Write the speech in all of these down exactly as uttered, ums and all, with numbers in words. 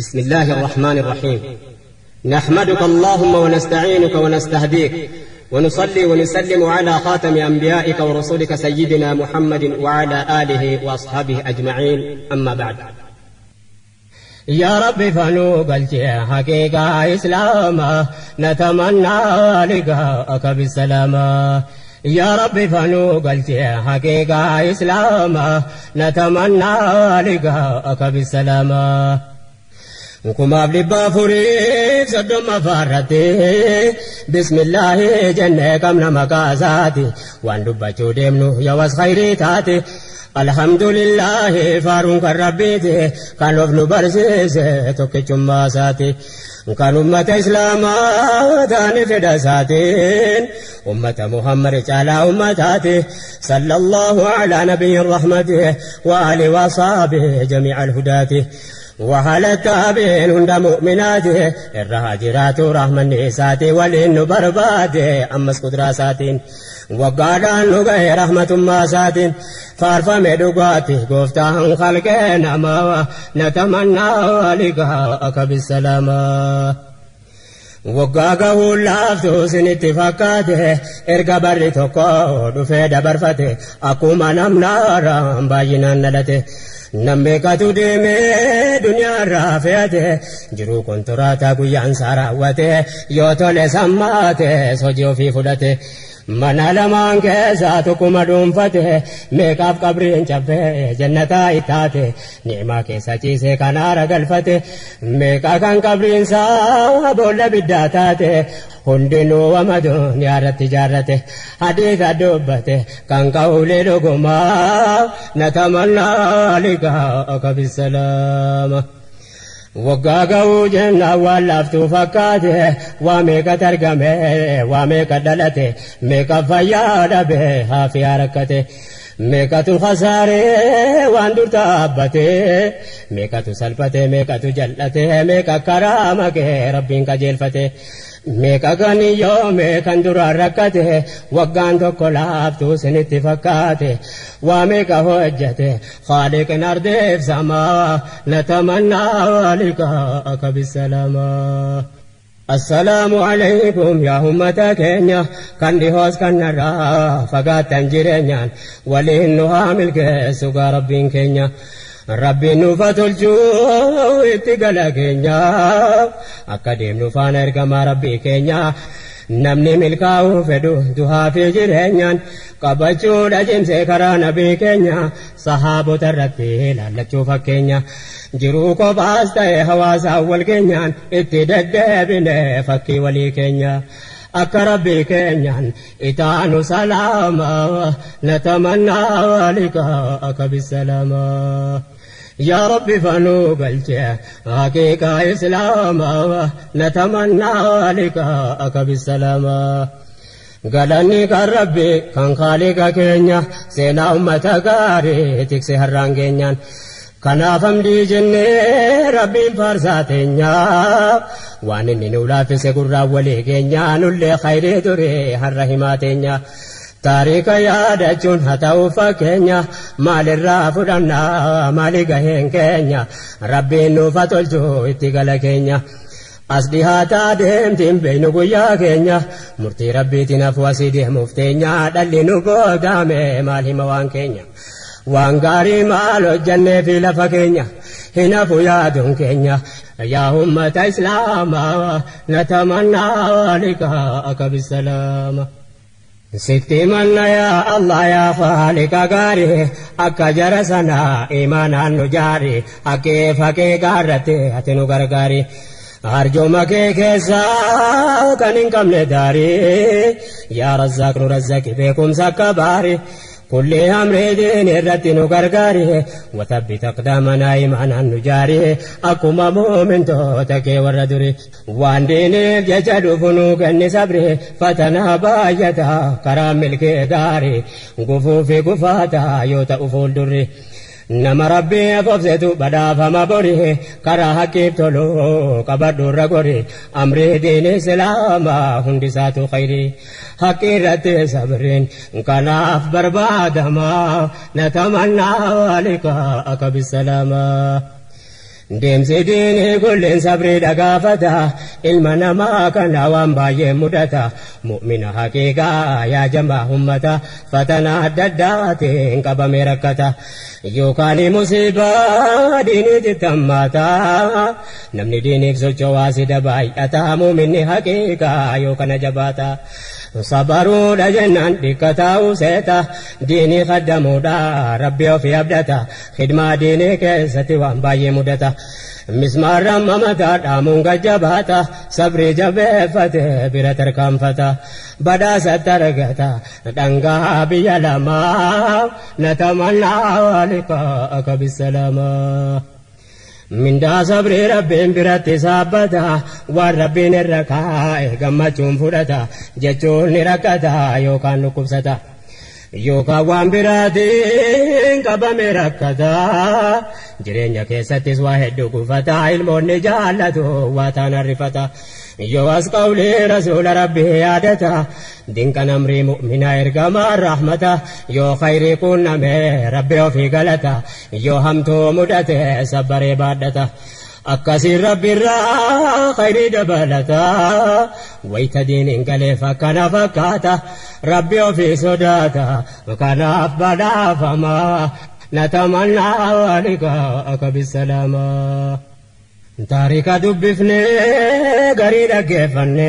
بسم الله الرحمن الرحيم. نحمدك اللهم ونستعينك ونستهديك ونصلي ونسلم على خاتم أنبيائك ورسولك سيدنا محمد وعلى آله وأصحابه أجمعين. أما بعد. يا رب فنو قلت حقيقة إسلاما نتمنى لقاءك بالسلامة. يا رب فنو قلت حقيقة إسلاما نتمنى لقاءك بالسلامة. وكما بلبا فريق صدم فارتي بسم الله جنة كمنا مقاساتي وان دبجو ديمنو يواز خيري تاتي الحمد لله فارون كربيتي كانوا ابن برسيس توكي جماساتي كان أمة إسلاما داني فدساتين أمة محمد على أمتاتي صلى الله على نبي الرحمة وآله وصحبه جميع الهداة وحال التابعين هند مؤمنات الرهاجرات رحمة النسات والإن برباد أمس قدراسات وقال أنه غير رحمة ماسات فارفا مدقاتي قفتهم خلقنا ما نتمنى لقاءك بالسلامة. وقاقه لافتو سنتي فكاته ارقى بري توقو دفي دبرفته أقوم نمنارا باينا نلته نمبي كاتو ديمي دنيا رافيته جرو كنتراتا قيان ساراوته يوتو لسماته سوجيو في فدته من لمان كيساتو كما دنفته ميقاف قبرين شفه جنتا اتاته نعما كيسا چيسي كنارا قلفته ميقا كان قبرين سابول بداتاته هندنو ومدون يارت تجارته حديث دوبته كان قولي لقما نتمنى لقاءك بالسلامة. وقاقه جنة واللافتو فكاته وميكا ترقمه وميكا دلته ميكا فياده بها في حركته ميكا تخساره واندر تابته ميكا تسلفته ميكا تجلته ميكا كرامك ربين كجلفته ميكا غني يوم ميكا اندر ركته وقان توكو لافتو سنتي فكاته وميكا هجته خالق نردف سما نتمنى لقاءك بالسلامة. السلام عليكم يا أمة كينيا كان دي هوس كان نرى فقات تنجرينيان ولينها ملك سوغا ربين كينيا ربي نوفا تلجو اتقالا كينيا أكاديم نوفا نرقما ربي كينيا نمني ملكاو فدو دوها في جرينيان قبچو دجم سيكرا نبي كينيا صحابو ترتي لالچو فكينيا جرو کو باستا حواس اول كينيان اتددبن فكي ولي كينيا أكربي كينيان إتانو سلاما نتمنى لقاءك بالسلامة. يا رب فنو قلت حقيقة إسلاما نتمنى لقاءك بالسلامة. قالني كربي كان خالق كينيا سينا أمة غاري تكسي هران كينيان كنافم دي جنة ربي فرساتينيا وانني نولا في سكرة ولي كينيا نولي خير دوري هرهماتينيا تاريخ يادا جون هتاو فكينيا مال الرافدنا مالي غهين كينيا ربي نوفا تلجو اتقال كينيا أصلي هاتا ديم تيم بينو قويا كينيا مرتي ربي تنفوا سيديه مفتينيا دالي نقو دامي مالي موان كينيا وانغاري مالو جنة في لفكينيا هنا فيادون كينيا يا أمة إسلاما نتمنى لقاءك بالسلامة. ستي من يا الله يا خالق غاري أكا جرسنا إيمانا نجاري أكي فكي غارتي أتنو غرغاري أرجو مكي كيسا كنين كم نداري يا رزاق نرزاق بكم سكباري كل أمر دين الرتين غرغاري وثبت أقدامنا إيمانا نجاري أكما مؤمن توتك وردري وان دين ججد فنوك النسبري فتنا بايتا كرام الكداري قفو في قفاتا يوتا أفول دري نما ربي أفوزتو بدا فما بوري كرا حكيب تلو كبردو رغوري أمر دين إسلاما هندساتو خيري حقيرة صبرين كان أفبر بعدما نتمنى لقاءك بالسلامة. deemsi diinii kulleen sabrii dhagaafata ilma namaa kana waan baay'ee mudata mu'mina haqiiqaa yaa jamaa ummata fatana adda addaatiin qabamee rakkata yookaan musiibaa diinii tammaata namni diiniif socho'aa sida baay'ata mu'minni haqiiqaa yookaan jabaata sabaruudha jennaan dhikkataa'uu seeta diinii qaddamuudha rabbi ofii abdata khidmaa diinii keessatti waan baay'ee mudata mismaarraan mamataa dhaamuun gajjabaata sabrii jabeeffate bira tarkaanfata badhaasatti argata dhangaa biyya lamaa natamannaa liqaa'aka bisalamaa mindaa sabrii rabbiin biratti saabbata waan rabbiin irra kaa'e gammachuun fudhata jechuun ni rakkata yookaan dhukkubsata yookaan waan biraatiin qabame rakkata jireenya keessattis waa hedduu gufata ilmoonni jaallatu waa taan harrifata yoo as qawlee rasuula rabbii yaadata dinqa namrii mu'minaa ergamaa rahmata yoo khayrii quunname rabbi ofii galata yoo hamtuu mudate sabbaree baadhata akkasiin rabbiirraa khayrii dabalata wayta diiniin galeef akkana fakkaata rabbi ofii sodaata kanaaf badhaafama natamannaa liqaa'aka bisalamaa taarika dubbifne garii dhaggeeffanne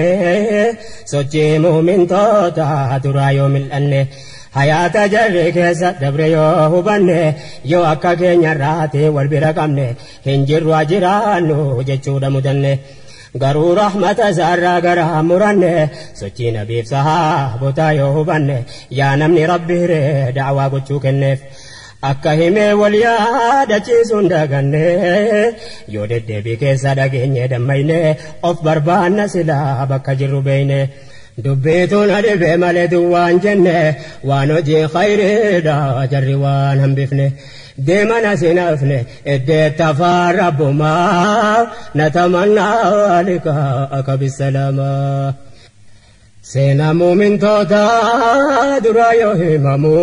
sochii muumintoota duraa yoo mil'anne hayaata jarri keessa dabre yoo hubanne yoo akka keenyarraati wal bira qabne hin jirru jiraannu jechuudha mudanne garuu rahmata isaarraa gara muranne sochii nabiif sahaabotaa yoo hubanne yaa namni rabbiiree da'waa gochuu kenneef akka himee wal yaadachiisuun daganne yoo deddeebii keessa dhageenye dammayne of barbaanna silaa bakka jirru beeyne dubbiituun adibee malee duwwaan jenne waan hojii khayriidha jarri waan hambifne deeman asin hafne eddeetta afaan rabbumaa natamannaa liqaa'aka bisalamaa seenaa muumintoota duraa yoo himamu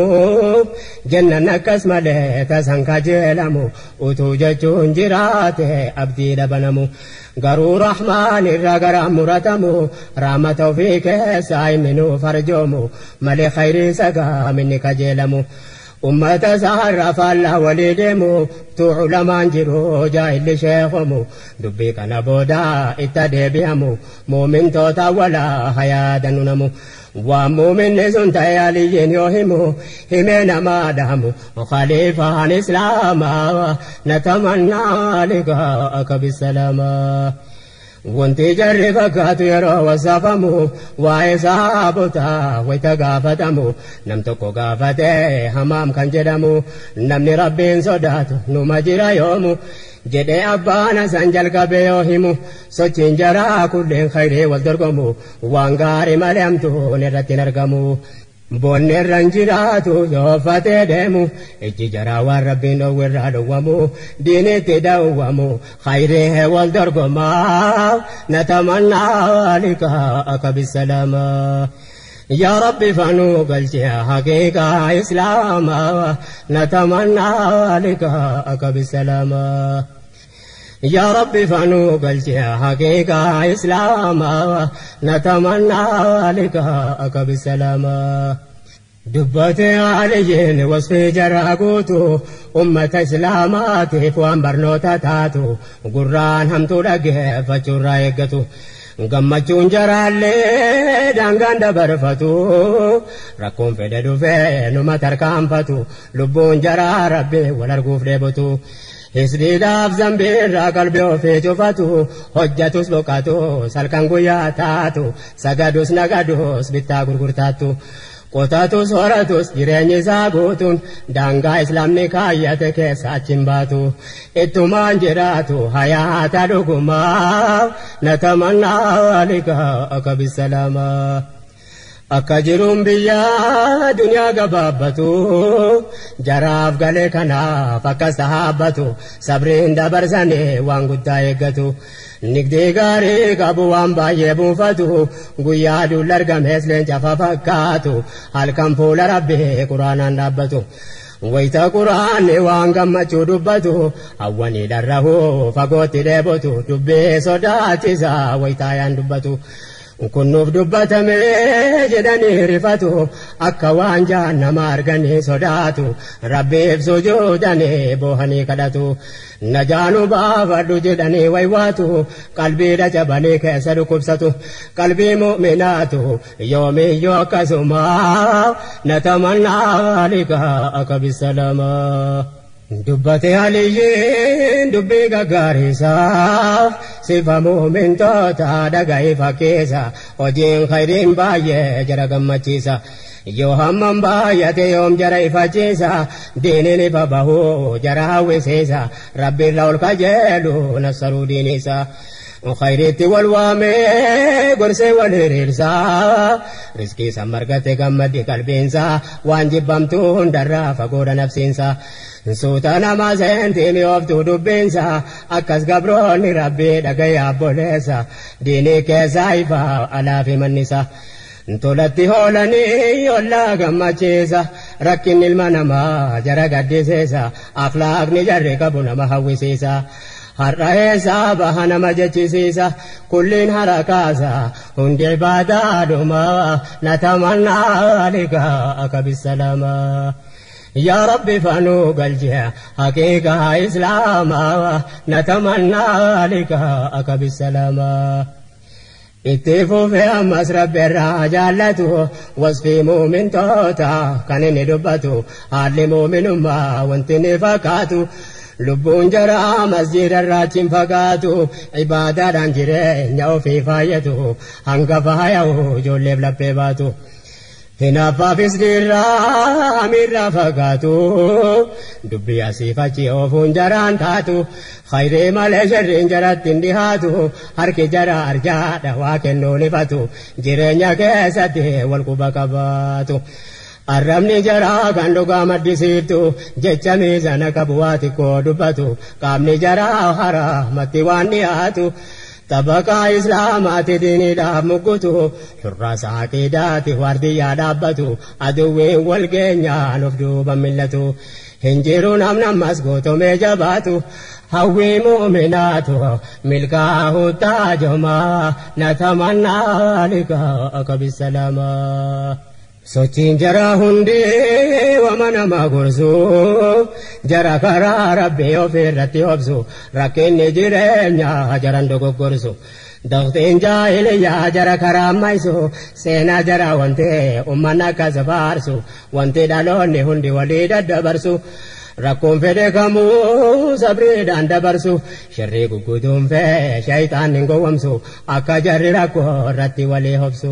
jannan akkas malee tasan kajeelamu utuu jechuun jiraate abdii dhabanamu garuu rahmaan irraa gara muratamu rahmata ofii keessaa himinuu farjoomu malee khayrii sagaa minni kajeelamu ummata saharraa faallaa walii deemu tuu ulamaan jiru jaahilli sheekomu dubbii kana booda itti deebi'amu muumintoota walaa hayaadanu namu waan muuminni sun ta'e aliyyiin yoo himu himee namaa dhahamu khaliifaan islaamaa natamannaa liqaa'aka bisalamaa wanti jarri fakkaatu yeroo wasaafamu waa'ee sahaabotaa wayta gaafatamu nam tokko gaafatee hamaam kan jedhamu namni rabbiin sodaatu numa jira yoomu jedhee abbaan san jalqabee yoo himu sochiin jaraa kulleen khayrii wal dorgomu waan gaarii malee hamtuun irratti hin argamu boonni irraan jiraatu yoo fatee deemu ijji jaraa waan rabbiin dhowwirraa dhowwamu diinitti dhowwamu khayrii wal dorgomaa natamannaa liqaa'aka bisalamaa yaa rabbi fanuu galche haqiiqaa islaamaa natamannaa liqaa'aka bisalamaa يا ربي فانو قلت حقيقة إسلاما نتمنى لقاءك بسلاما دبتي عليين وصفي جراقوتو أمة إسلاماتي فوان برنوتا تاتو قران همتو لقه فجر رايقتو gammachuun jaraallee daangaan dabarfatu rakkoon fedhe dhufee numa tarkaanfatu lubbuun jaraa rabbi wal arguuf dheebotu hisdiidhaaf zambiirraa qalbii ofii cufatu hojjatus boqatu salkan guyyaa taatu sagadus nagadus bittaa gurgurtaattu qotatus horatus jireenyi isaa guutuun daangaa islaamni kaayyate keessa achiin baatu ittumaan jiraatu hayaata dhugumaa natamannaa liqaa'aka bisalamaa akka jiruun biyyaa duniyaa gabaabbatu jaraaf galee kanaaf akka sahaabbatu sabriin dabarsanii waan guddaa eeggatu nigdee gaarii qabu waan baay'ee buufatu guyyaa dulla argamees leenca fakkaatu halkan fuula rabbii quraanaan dhaabbatu wayta quraanni waan gammachuu dubbatu hawwanii dharrahu fagootti deebotu dubbee sodaachisa wayta yaan dubbatu kunnuuf dubbatame jedhanii rifatu akka waan jahannama arganii sodaatu rabbiif sujuudanii boohanii kadhatu najaanu baafadhu jedhanii waywaatu qalbii dacabanii keessa dhukkubsatu qalbii mu'minaatu yoomiyyoo akkasuma natamannaa liqaa'aka bisalamaa dubbate aliyyiin dubbii gaggaarisaa sifa muumintoota dhaga'i fakkeessa hojiin khayriin baay'ee jara gammachiisa yoo hamman baay'ate yoom jara ifachiisa diiniin ifa bahuu jara hawwisiisa rabbiirra ol kajeelu nassaruu diiniisa khayriitti wal waamee gorsee wal hiriirsaa riskii san margate gammaddi qalbiinsa waan jibbamtuu hundarraa fagoodha nafsiinsa suuta nama seentiimi oftuu dubbinsa akkas gabroonni rabbii dhagaya abboleessa diinii keessaa ifa alaafi mannisa tolatti hoolanii ollaa gammachiisa rakkinni ilma namaa jara gaddisiisa akhlaaqni jarri qabu nama hawwisiisa har'a eessaa baha nama jechisiisa kulliin harakaasa hundi ibaadaadhuma natamannaa liqaa'aka bisalamaa يا ربي فانو قلجها حقيقة إسلاما نتمنى لقاءك بالسلامة اتفوا في أمس رب الرجالته وصفي مؤمن توتا كان ندبته هالي مؤمن ما وانتني فكاتو لبون جرى مسجد الراجم فقاتو عبادة دانجرين يو في فايته هنگا فايو جو لب باتو هنا فافسدير أمير فقاتو دبي أسيفاتي أوفون جران تاتو خير مال شرين جرات اندهاتو هرك جرى أرجاد واكنو نفتو جرين كيساتي والقبا كباتو الرمني جرى كندو قامت دسيرتو جيتش ميزانا كبواتي كو دباتو قامني جرى حرامتي وانياتو طبقا إسلامات ديني داب مقتو حراس عقيداتي وارديا دابتو عدوين والقينيا نفدو بملتو هنجرون أمنا مسقوتو ميجاباتو هوي مؤمناتو ملكاه تاجما نتمنى لقاءك بالسلامة sochiin jara hundi wama nama gorsu jara karaa rabbii ofirratti obsu rakkinni jireenya jaran dogoggorsu daqtiin jaahiliyyaa jara karaa ammaysu seenaa jara wanti ummanni akkas faarsu wanti dhaloonni hundi walii daddabarsu rakkoon fedhe kamuu sabriidhaan dabarsu shirrii gugguduun fee shayxaan hin gowwomsu akka jarri rakkoo irratti walii hobsu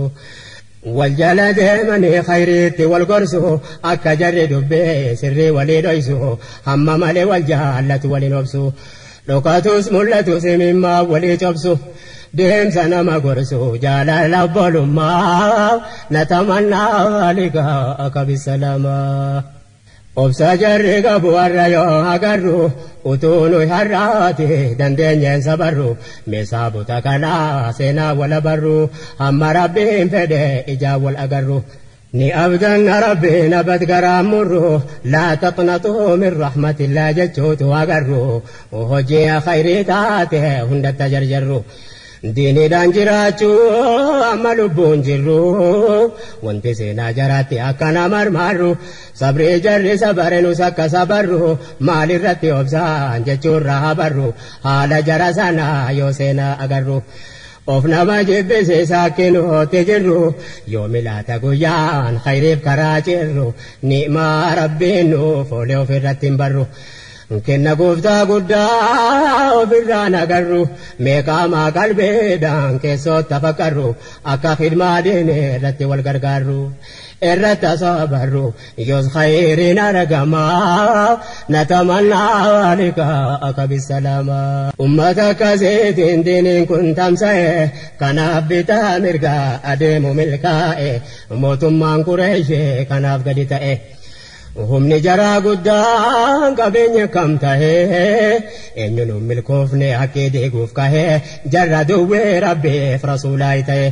والجلا ديمني خيريتي والقرسو أكا جري دبي سري ولي دويسو هم مالي والجهالة ولي نبسو لقاتوس ملتوس مما ولي جبسو ديم سنما قرسو جالا لبولو ما نتمنى لقاءك بالسلامة obsa jarri qabu warra yoo agarru utuunu har'aati dandeenyeen sabarru meesaabota kanaa seenaa wala barru hamma rabbiin fedhe ijaa wal agarru ni abdanna rabbiin abad garaamurru laa taqnatuu min rahmatillah jechuutu agarru hojii khayrii taate hundatti jarjarru diiniidhaan jiraachuu amma lubbuun jirru wanti seenaa jaraatti akkana marmaarru sabrii jarri sabarenus akka sabarru maalirratti obsaan jechuurra habarru haala jara sana yoo seenaa agarru of nama jibbisiisa akkinootti jirru yoo milaata guyyaan khayriif karaa jirru ni'maa rabbiin nuuf oole ofirratti hin barru kenna gooftaa guddaa ofirraan agarru meeqaamaa qalbeedhaan keessootti tafakkarru akka khidmaa diine irratti wal gargaarru irratti asabarru yoos khayriin argamaa natamannaa liqaa'aka bisalaama ummata akkasiitiin diiniin kun tamsa'e kanaaf bitaa mirgaa adeemu milkaa'e mootummaan Qureeshee kanaaf gadi ta'e humni jaraa guddaan qabeenya kam tahee eenyuun milkoofne hakkee deeguuf kahee jarra duwwee rabbeef rasuulaa ta'e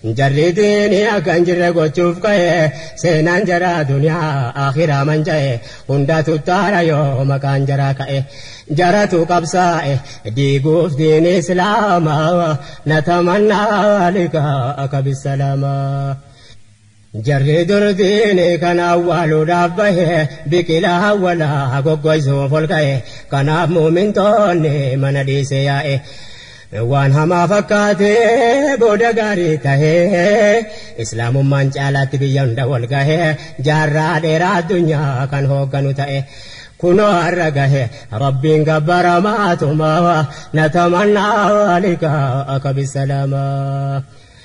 jarridini akan jirre gochuuf ka'e seenaan jaraa duniyaa akhiraa manja'e hundatu taara yoo maqaan jaraa ka'e jaratu qabsaa'e diiguuf diin islaamaa natamannaa liqaa'aka bisalaamaa jarri durdiini kan awwaaluudhaaf bahe biqilaa awwalaa goggoysuuf ol ka'e kanaaf muumintoonni mana dhiise yaa'e waan hamaa fakkaatee booda gaarii tahee islaamummaan caalaatti biyya hunda wal gahee jaarraa dheeraa addunyaa kan hoogganu ta'e kunoo har'a gahe rabbiin gabbaramaatuma natamannaa liqaa'aka bisalaamaa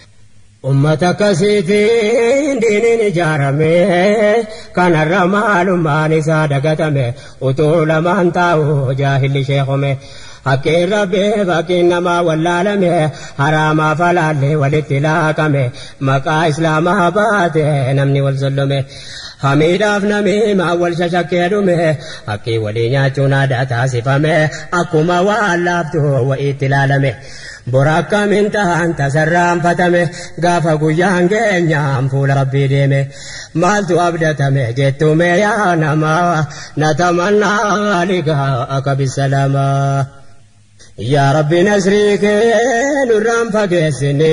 ummata akkasiitiin diiniin ijaarame kanarra maalummaan isaa dagatame utuu lamaan taa'u jaahilli sheekome hakkiin rabbii fakkiin namaa wallaalame haraamaa falaallee walitti laaqame maqaa islaamaa baate namni wal zollome hamiidhaaf namiimaa wal shashakkee dhume hakkii walii nyaachuun aadaa taasifame akkuma waan laaftu wa'iitti ilaalame borakka min tahan tasarraanfatame gaafa guyyaan keenyaan fuula rabbii deeme maaltu abdatame jettume yaa namaa natamannaa liqaa'aka bisalaamaa yaa rabbi nasrii kee nurraan fageessine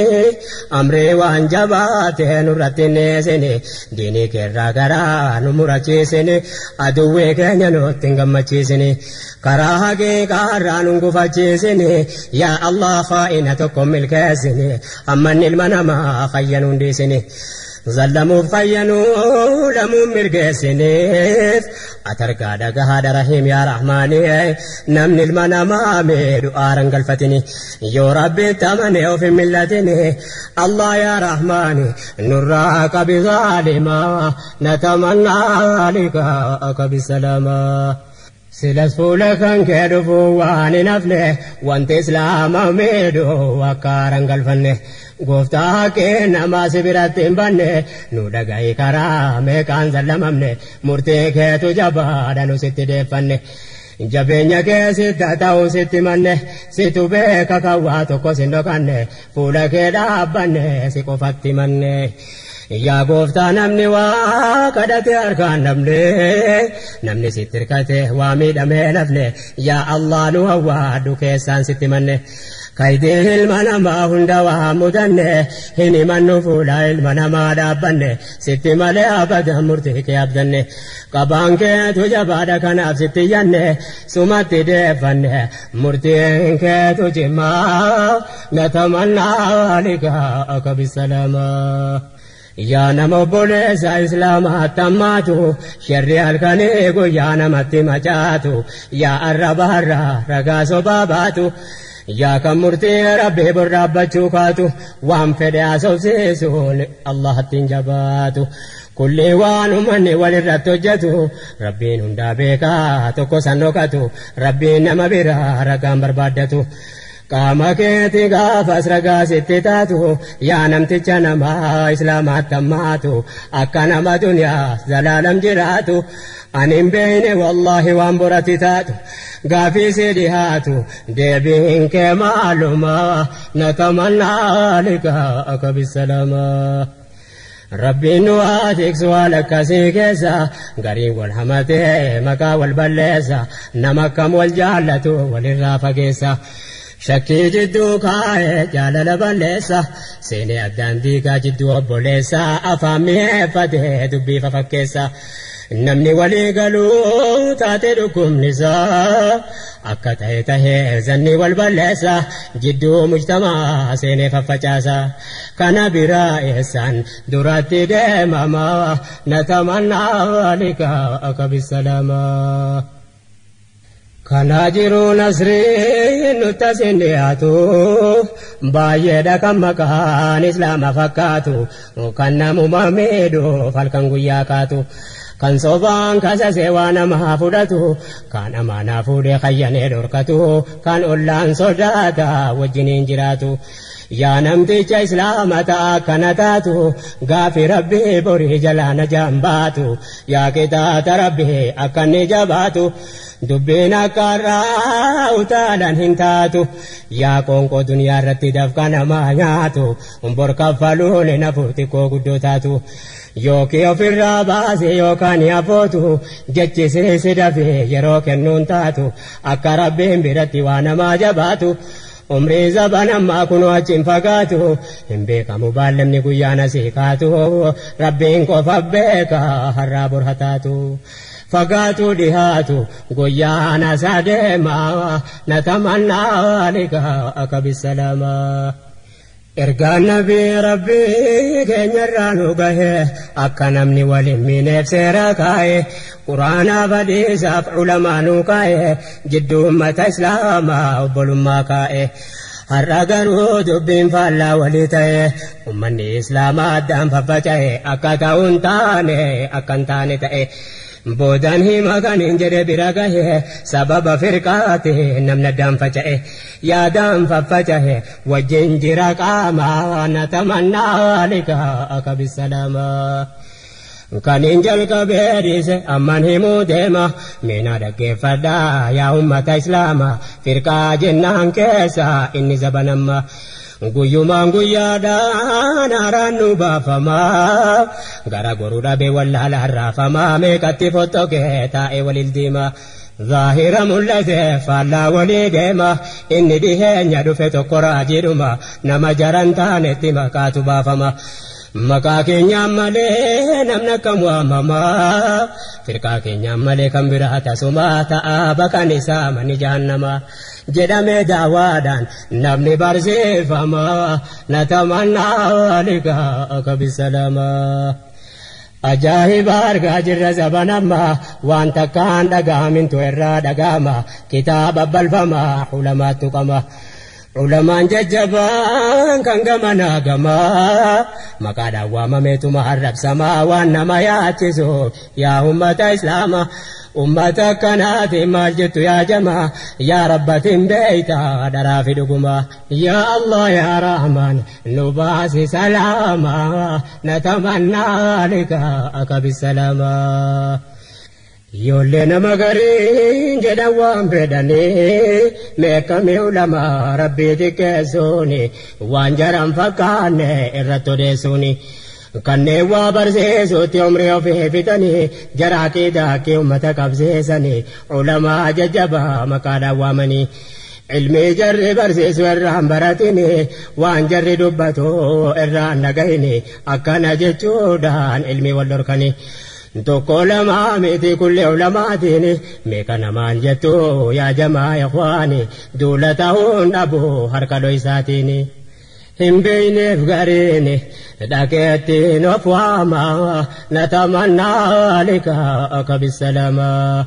amree waan jabaate nurratti neessine diinii keerraa garaa nu murachiisine aduwwee keenya nutti hin gammachiisine karaa haqiiqaarraa nu gufachiisine yaa Allah faa'ina tokko milkeessine amman ilma namaa fayyanu hundiisine zallamuuf fayyanuu lamuun mirgeessineef atargaa dhagahaadha rahiim yaa rahmaani namni ilma namaa meedhu aaran galfatini yoo rabbitti amane of hin millatini Allah yaa rahmaani nurraa qabi zaalimaa natamannaa liqaa'aka bisalaamaa silas fuula kan kee dhufuu waan hin hafne wanti islaama meedhu akka aaran galfanne gooftaa haqqee namaa si biratti hin banne nu dhagahi karaa meeqaan zallamamne murtee keetu jabaadha nu sitti deeffanne jabeenya kee sitta ta'uu sitti manne situ beeka kan waa tokko sin dhokanne fuula kee dhaabbanne si qofatti manne yaa gooftaa namni waa kadhate harkaan dhabne namni sitti hirkate waa miidhamee nafne yaa Allah nu hawwaadhu keessaan sitti manne kaydee ilma namaa hunda waa mudanne hin himannu fuula ilma namaa dhaabbanne sitti malee abadan murtii kee abdanne qabaan keetu jabaadha kanaaf sitti yanne sumatti deeffanne murtiin keetu cimaa natamannaa liqaa'aka bisalaamaa yaa nama obboleessa islaamaa tammaatu sharri halkanii guyyaa namatti macaatu yaa arrabaarraa ragaa sobaa baatu yaa kan murtii rabbii borraabbachuu kaatu waan fedhe haasofsiisuun Allahattiin jabaatu kulli waan uummanni walirratti hojjetu rabbiin hundaa beekaa tokko san dhokatu rabbiin nama biraa ragaan barbaaddatu qaama keeti gaafas ragaa sitti taatu yaa namticha namaa islaamaatti hammaatu akka nama duniyaa zalaalam jiraatu ani hin beeyne wallaahi waan boratti taatu gaafii si dhihaatu deebiin kee maalumaa natamannaa liqaa'aka bisalaamaa rabbiin nu haa tiksu haal akkasii keessa gariin wal hamatee maqaa wal balleessa nama akkam wal jaallatu walirraa fageessa shakkii jidduu kaa'ee jaalala balleessa seenee addaan diigaa jidduu obboleessa afaan mi'eeffatee dubbii fafakkeessa namni walii galuu taate dhukkubnisaa akka ta'e tahee zanni wal balleessa jidduu mujtamaa seenee faffacaasa kana biraa eessaan duratti deemamaa natamannaa liqaa'aka bisalaamaa kana jiru nasriin nutti asin dhiyaatu baay'eedha kan maqaan islaama fakkaatu kan namuma miidhuuf halkan guyyaa kaatu kan sobaan kasasee waa namaa fudhatu kan amaanaa fuudhee kayyanee dhorkatu kan ollaan sodaata wajjiniin jiraatu yaa namticha islaamataa kana taatu gaafi rabbii borii jalaa najaan baatu yaa qixaata rabbii akka inni jabaatu dubbiin akka irraa utaalan hin taatu yaa qoonqoo duniyaa irratti dafqa namaa nyaatu bor kaffaluun nafu xiqqoo guddoo taatu yookiin ofirraa baase yookaan yafootu jechi si dafee yeroo kennuun taatu akka rabbiin biratti waa namaa jabaatu umrii zabanammaa kunoo achiin fagaatu hin beekamu baallemni guyyaana sii kaatu rabbiin qofa beeka har'aa bor hataatu fagaatu dhihaatu guyyaana isaa deemaa na tamannaa liqaa akka bisalaamaa. Ergaan nabii rabbii keenyarraa nu gahe akka namni waliin miineef seera kaa'e quraanaa badiisaaf ulamaa nu kaa'e jidduu ummata islaamaa obbolummaa kaa'e har'a garuu dubbiin faallaa walii ta'e ummanni islaamaa addaan faffaca'e akka ta'uun taane akka hin taane ta'e boodan hima kan hin jedhe bira gahe sababa firqaate namni addaan faca'e yaadaan faffaca'e wajjin jira qaamaa na tamannaa liqaa akka bisalaamaa. Kan hin jalqabee dhiise amman himuu deema miina dhaggeeffadhaa yaa ummata islaamaa firqaa jennaan keessa inni zabanamma. Guyyumaan guyyaadhaan haaraan nu baafamaa gara goruu dhabee wallaala harraafamaa meeqatti fottokee taa'ee walil diimaa zaahira mul'ate faallaa walii deema inni dhiheenya dhufe tokko raajidhuma nama jaran taanetti maqaatu baafama. Maqaa keenyaan malee namni akkam waamamaa firqaa keenyaan malee kan biraa tasumaa ta'aa bakkan isaa manni jahannamaa jedhamee daawaadhaan namni barsiifamaa na tamannaa liqaa akka bisalaamaa. Ajaa'iba argaa jirra zabanammaa waan takkaan dhaga'amintu irraa dhaga'ama kitaaba balfamaa ulamaattu qama. Ulamaan jajjabaan kan gamanaa gamaa maqaadhaan waamameetuma arrabsamaa waan nama yaachisu yaa ummata islaamaa ummata akkanaati maal jettu yaa jamaa yaa rabbatiin beeyta daraa fi dhuguma yaa Allah yaa Rahmaan nu baasi salaamaa na tamannaa liqaa akka bisalaamaa. Ijoollee nama gariin jedhan waan fedhanii meeqamii ulamaa rabbii xiqqeessuuni waan jaran fakkaanne irratti odeessuuni kanneen waa barsiisuutti umrii ofii fixanii jaraa qiidaakii ummata qabsiisanii ulamaa jajjabaa maqaadhaan waamanii ilmii jarri barsiisu irraan baratini waan jarri dubbatu irraan dhagahini akkana jechuudhaan ilmii wal dhorkanii. Tokko lamaa miti kulli ulamaatiin meeqa namaan jettu yaa jamaa ikhwaani duula ta'uun dhabu harka dhoysaatiin hin beeyneef gariin dhageettiin of waamaa na tamannaa liqaa akka bisalaamaa.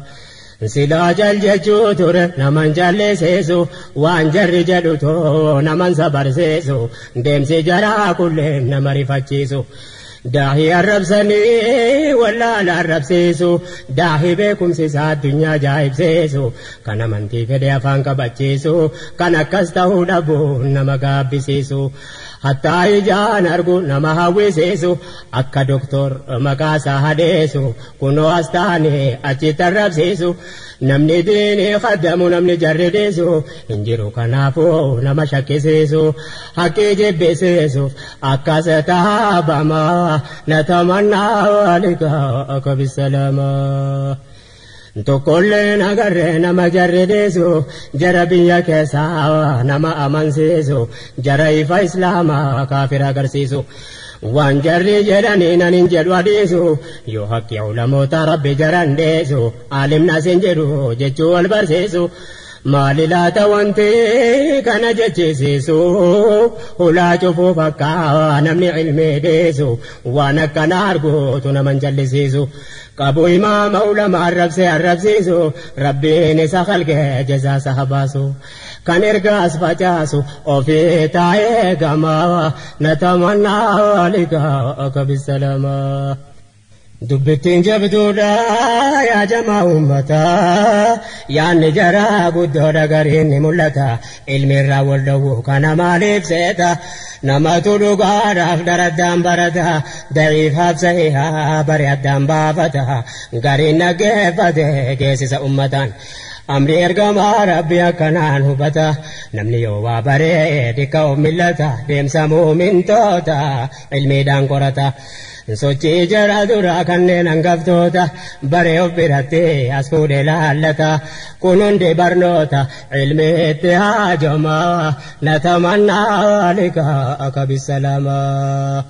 Silaa jal jechuu ture naman jalleesseessu waan jarri jedhu too naman sabarseessu deemsi jaraa kulleen nama rifachiisu. Daahi arrabsanii wallaala arrabsiisu daahi beekumsi isaa addunyaa ajaa'ibsiisu kan amantii fedhe afaan qabachiisu kan akkas ta'uu dhabu nama gaabbisiisu hattaa ijaan argu nama hawwisiisu akka doktor maqaasaa hadeessu kunoo astaanii achitti arrabsiisu namni diinii khaddamu namni jarridiisu hin jiru kanaafuu nama shakkisiisu haqqii jibbisiisu akkas taabamaa na tamannaa liqaa akka bisalaamaa. Tokkolleen agarree nama jarridiisu jara biyya keessaa nama amansiisu jara ifa islaamaa kaafira agarsiisu waan jarri jedhanii nan hin jedhu adiisu yoo haqqi ulamoota rabbi jaran deesu aalimnas hin jedhu jechuu wal barsiisu maali laata wanti kana jechisiisu hulaa cufuu fakkaa namni ilmii deesu waan akkana arguutu naman jallisiisu qabu imaama ulama arrabse arrabsiisu rabbiin isa khalqee jazaasa habaasu kan ergaas facaasu ofii taa'ee gamaa na tamannaa liqaa akka bisalaamaa. dubbitin jabduudha yaa jamaa ummataa yaanni jaraa guddoodha gariin ni mul'ata ilmiirraa wal dhowwu kana maaliif seeta namatu dhugaadhaaf daraddaan barata da'iifaaf sahihaa bari addaan baafata gariin naggeeffate geessisa ummataan amri ergamaa rabbi akkanaan hubata namni yoo waa baree dikka of millata deemsa muumintoota ilmiidhaan qorata sochii jara dura kanneen hangaftoota bare of biratti as fuudhee laallata kun hundi barnoota ilmiitti haajomaa natamannaa liqaaka bisalamaa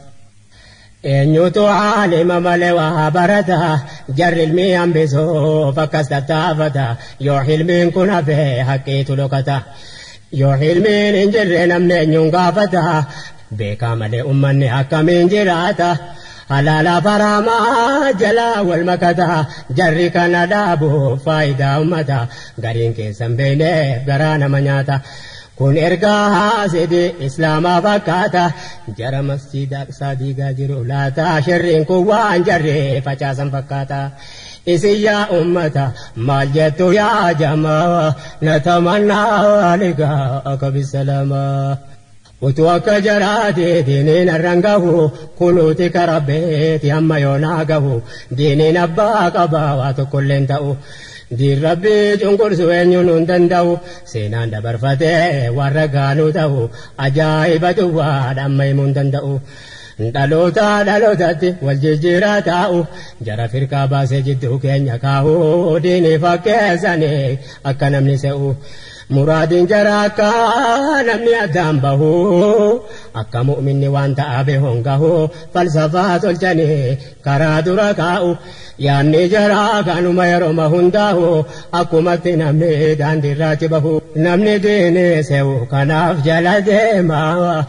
eenyutu aalima malee waa barata jarri ilmii hambisuuf akkas tattaafata yoo ilmiin kun hafee haqqiitu dhokata yoo ilmiin hin jirre namni eenyuun gaafata beekaa malee ummanni akkamiin jiraata halaala faramaa jalaa wal makata jarri kana dhaabuuf faayidaa ummata gariin keessan beeyneef garaa nama nyaata kun ergaa haasidi islaamaa fakkaata jara masjiida aqsaa diigaa jiru laata shirriin kun waan jarri facaasan fakkaata isin yaa ummata maal jettu yaa jamaa natamannaa liqaaka bisalamaa utuu akka jaraate diiniin arrangahu kunuuti karabbeeti amma yoonaa gahu diiniin abbaa qabaa waa tokkolleen ta'u diin rabbii cunqursu eenyuun hin danda'u seenaan dabarfatee warra gaanuu ta'u ajaa'iba duwwaadha amma himuu hin danda'u dhaloota dhalootatti wal jijjiiraa taa'u jara firqaa baasee jidduu keenya kaa'u diinii fakkeessanii akka namni se'u muraadiin jara akka namni addaan bahu akka mu'minni waan ta'abe hongahu falsafaa tolchanii karaa dura kaa'u yaanni jara kanuma yeroma hundaa'u akkumatti namni daandiirraatti bahu namni diinii se'u kanaaf jala deema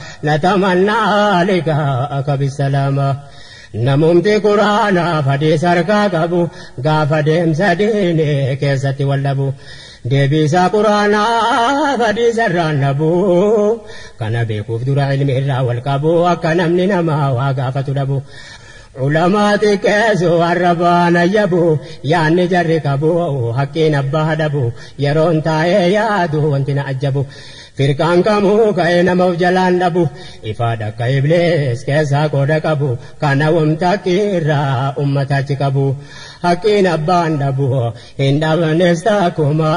natamannaa liqaaka bisalaama namumti quraanaaf hadiisa harkaa qabu gaafa deemsa diinii keessatti wal dhabu deebisaa quraanaaf hadiisa irraan dhabu kana beekuuf dura ilmi irraa wal qabu akka namni namaa waa gaafatu dhabu ulamaa xiqqeessu arrabaan ayyabu yaanni jarri qabu haqqiin abbaa dhabu yeroon taa'ee yaadu wanti na ajjabu firqaan kamuu ka'ee nama of jalaan dhabu ifaadha akka iblees keessaa qooda qabu kana wamta irraa ummatachi qabu haqqiin abbaan dhabu hin dhabanes takkuma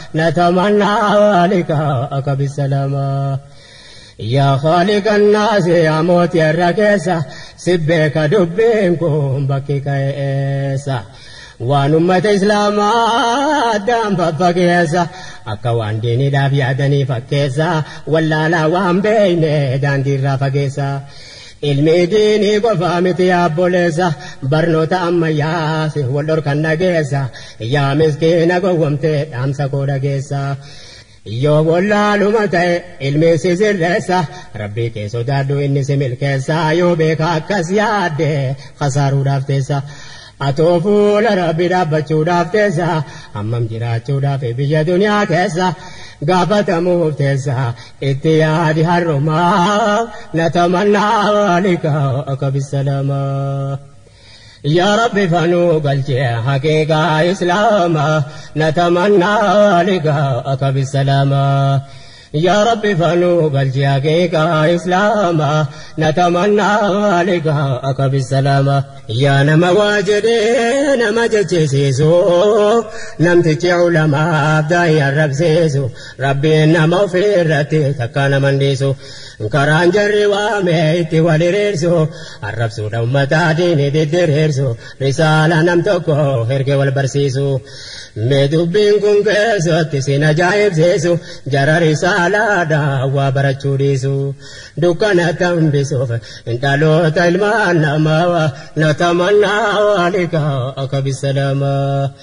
natamannaa liqaaka bisalamaa yaa khaliqa annaasi yaa mootii irra keessa sibbeeka dubbiin kun bakki ka'eessa waan ummata islaamaa addaan faffageessa akka waan diiniidhaaf yaadanii fakkeessa wallaalaa waan beeyne daandiirraa fageessa ilmi diinii qofaa miti yaabboleessa barnoota ammayyaas wal dhorkan dhageessa yaa miskiina gowwomtee dhaamsa koo dhageessa yoo wallaaluma ta'e ilmi si sirreessa rabbii kee sodaadhu inni si milkeessa yoo beeka akkas yaadde khasaaruudhaaf teessa atoo fuula rabbi dhaabbachuudhaaf teessa hammam jiraachuudhaaf biyya duniyaa keessa gaafatamuuf teessa itti yaadi harrumaa natamannaa liqaaka bisalamaa yaa rabbi fanuu galchee haqiiqaa islaamaa natamannaa liqaaka bisalamaa يا ربي فنو بالجاكيك إسلاما نتمنى لقاءك بالسلامة يا نما واجدي نما جتشيسو نمتك علماء أبداي الرب سيسو ربي نما فيرتي تكان منديسو كران جري واميتي ولريرسو الرب سو دومتا ديني ديدريرسو رسالة نمتكو هرك والبرسيسو مدوبين كن كيسوتي سينا جايب سيسو جرى رسالة دعوة برچوديسو دكانا تنبسوف انتالو تلمان نماوا نتمنى لقاءك بالسلامة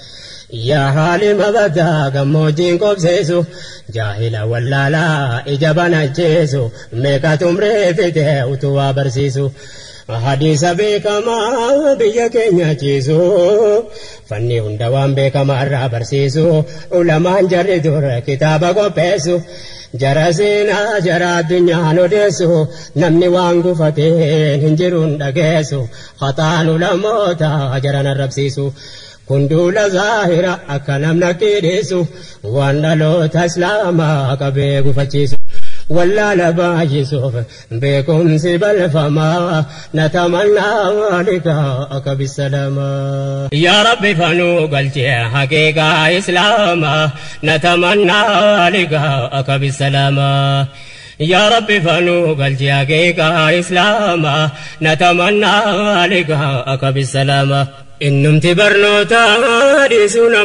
يا حالم بدا غموجين قبسيسو جاهلا ولالا إجابنا جيسو ميكا تمري فيته وتوا برسيسو حديث بكما بيك نجيسو فني هندوان بكما رابرسيسو علماء جردور كتابا قبسو جرسينا جرى الدنيا ندسو نمني وانقو فتين هنجرون دقيسو خطانو لموتا جرنا الربسيسو كندول ظاهرة أكنم نكيريسو وانا لو تسلاما كبيقو فتشيسو ولا لباجسوف بكم سبل فما نتمنى لقاءك بالسلامة يا رب فنو قلت حقيقة إسلاما نتمنى لقاءك بالسلامة يا رب فنو قلت حقيقة إسلاما نتمنى لقاءك بالسلامة إنم تبرنوتا ديسونا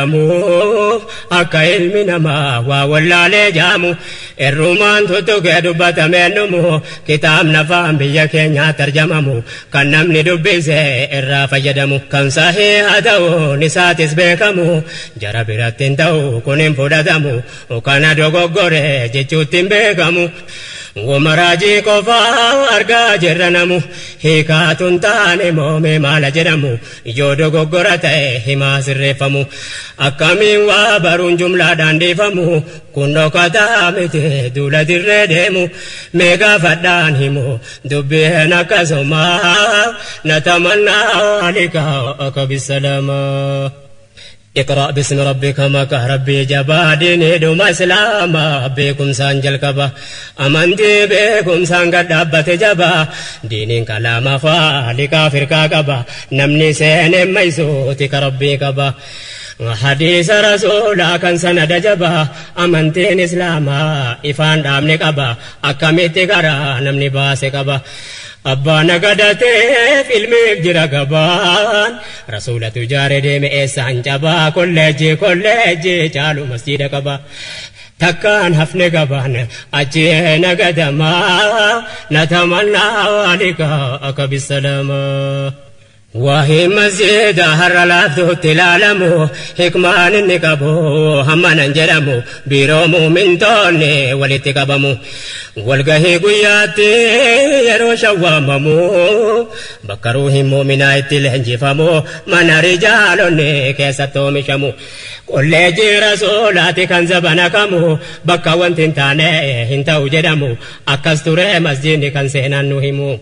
بادامو أكا علمنا ما وولا لجامو الرومان تتوكي دبتا منمو كتاب نفام بيكينيا ترجممو كان نمني دبسي الرافا جدمو كان صحيح داو نساتس بيكمو جرابيراتين داو كونين فودادامو وكان دوغو غوري جيچوتين بيكمو ومراجي كوفا أرقا جرنمو هيكاتون تاني مومي مالا جرمو يودو غورتاي هما سرفمو أكامين وابرون جملة داندفمو كنو كتامتي دولا دردمو ميغا فدان همو دبينا كسوما نتمنى لقاءك بالسلامة اقرأ باسم ربك مكة ربي جبادين دوم اسلاما بكم سانجل كبا امنتي بكم سانغ دابت جبا دين كلام فالك فرقا كبا نمني سين ميسوتك ربي كبا حديث رسولا كان سند جبا امنتين اسلاما افان دامني كبا اكميتي كرا نمني باسي كبا أبا نقدتي في الميك جرى قبان رسولة جاري ديم إيسان جبا كوليجي كوليجي جالو مسجد قبا تكان هفن قبان أجي نقدما نتمنى لقاءك بالسلامة وهي مسجد هر لافذو تلالمو حكمان النقبو همان نجرمو بيرومو من توني ولتقبمو والقهي قياتي يرو شواممو بكروهم مؤمنا اتلهنجفمو من رجالوني كيستو مشمو كل جي رسولاتي كان زبنكمو بكا وانتنتاني هنتو جدمو أكستوري مسجد كان سينانو همو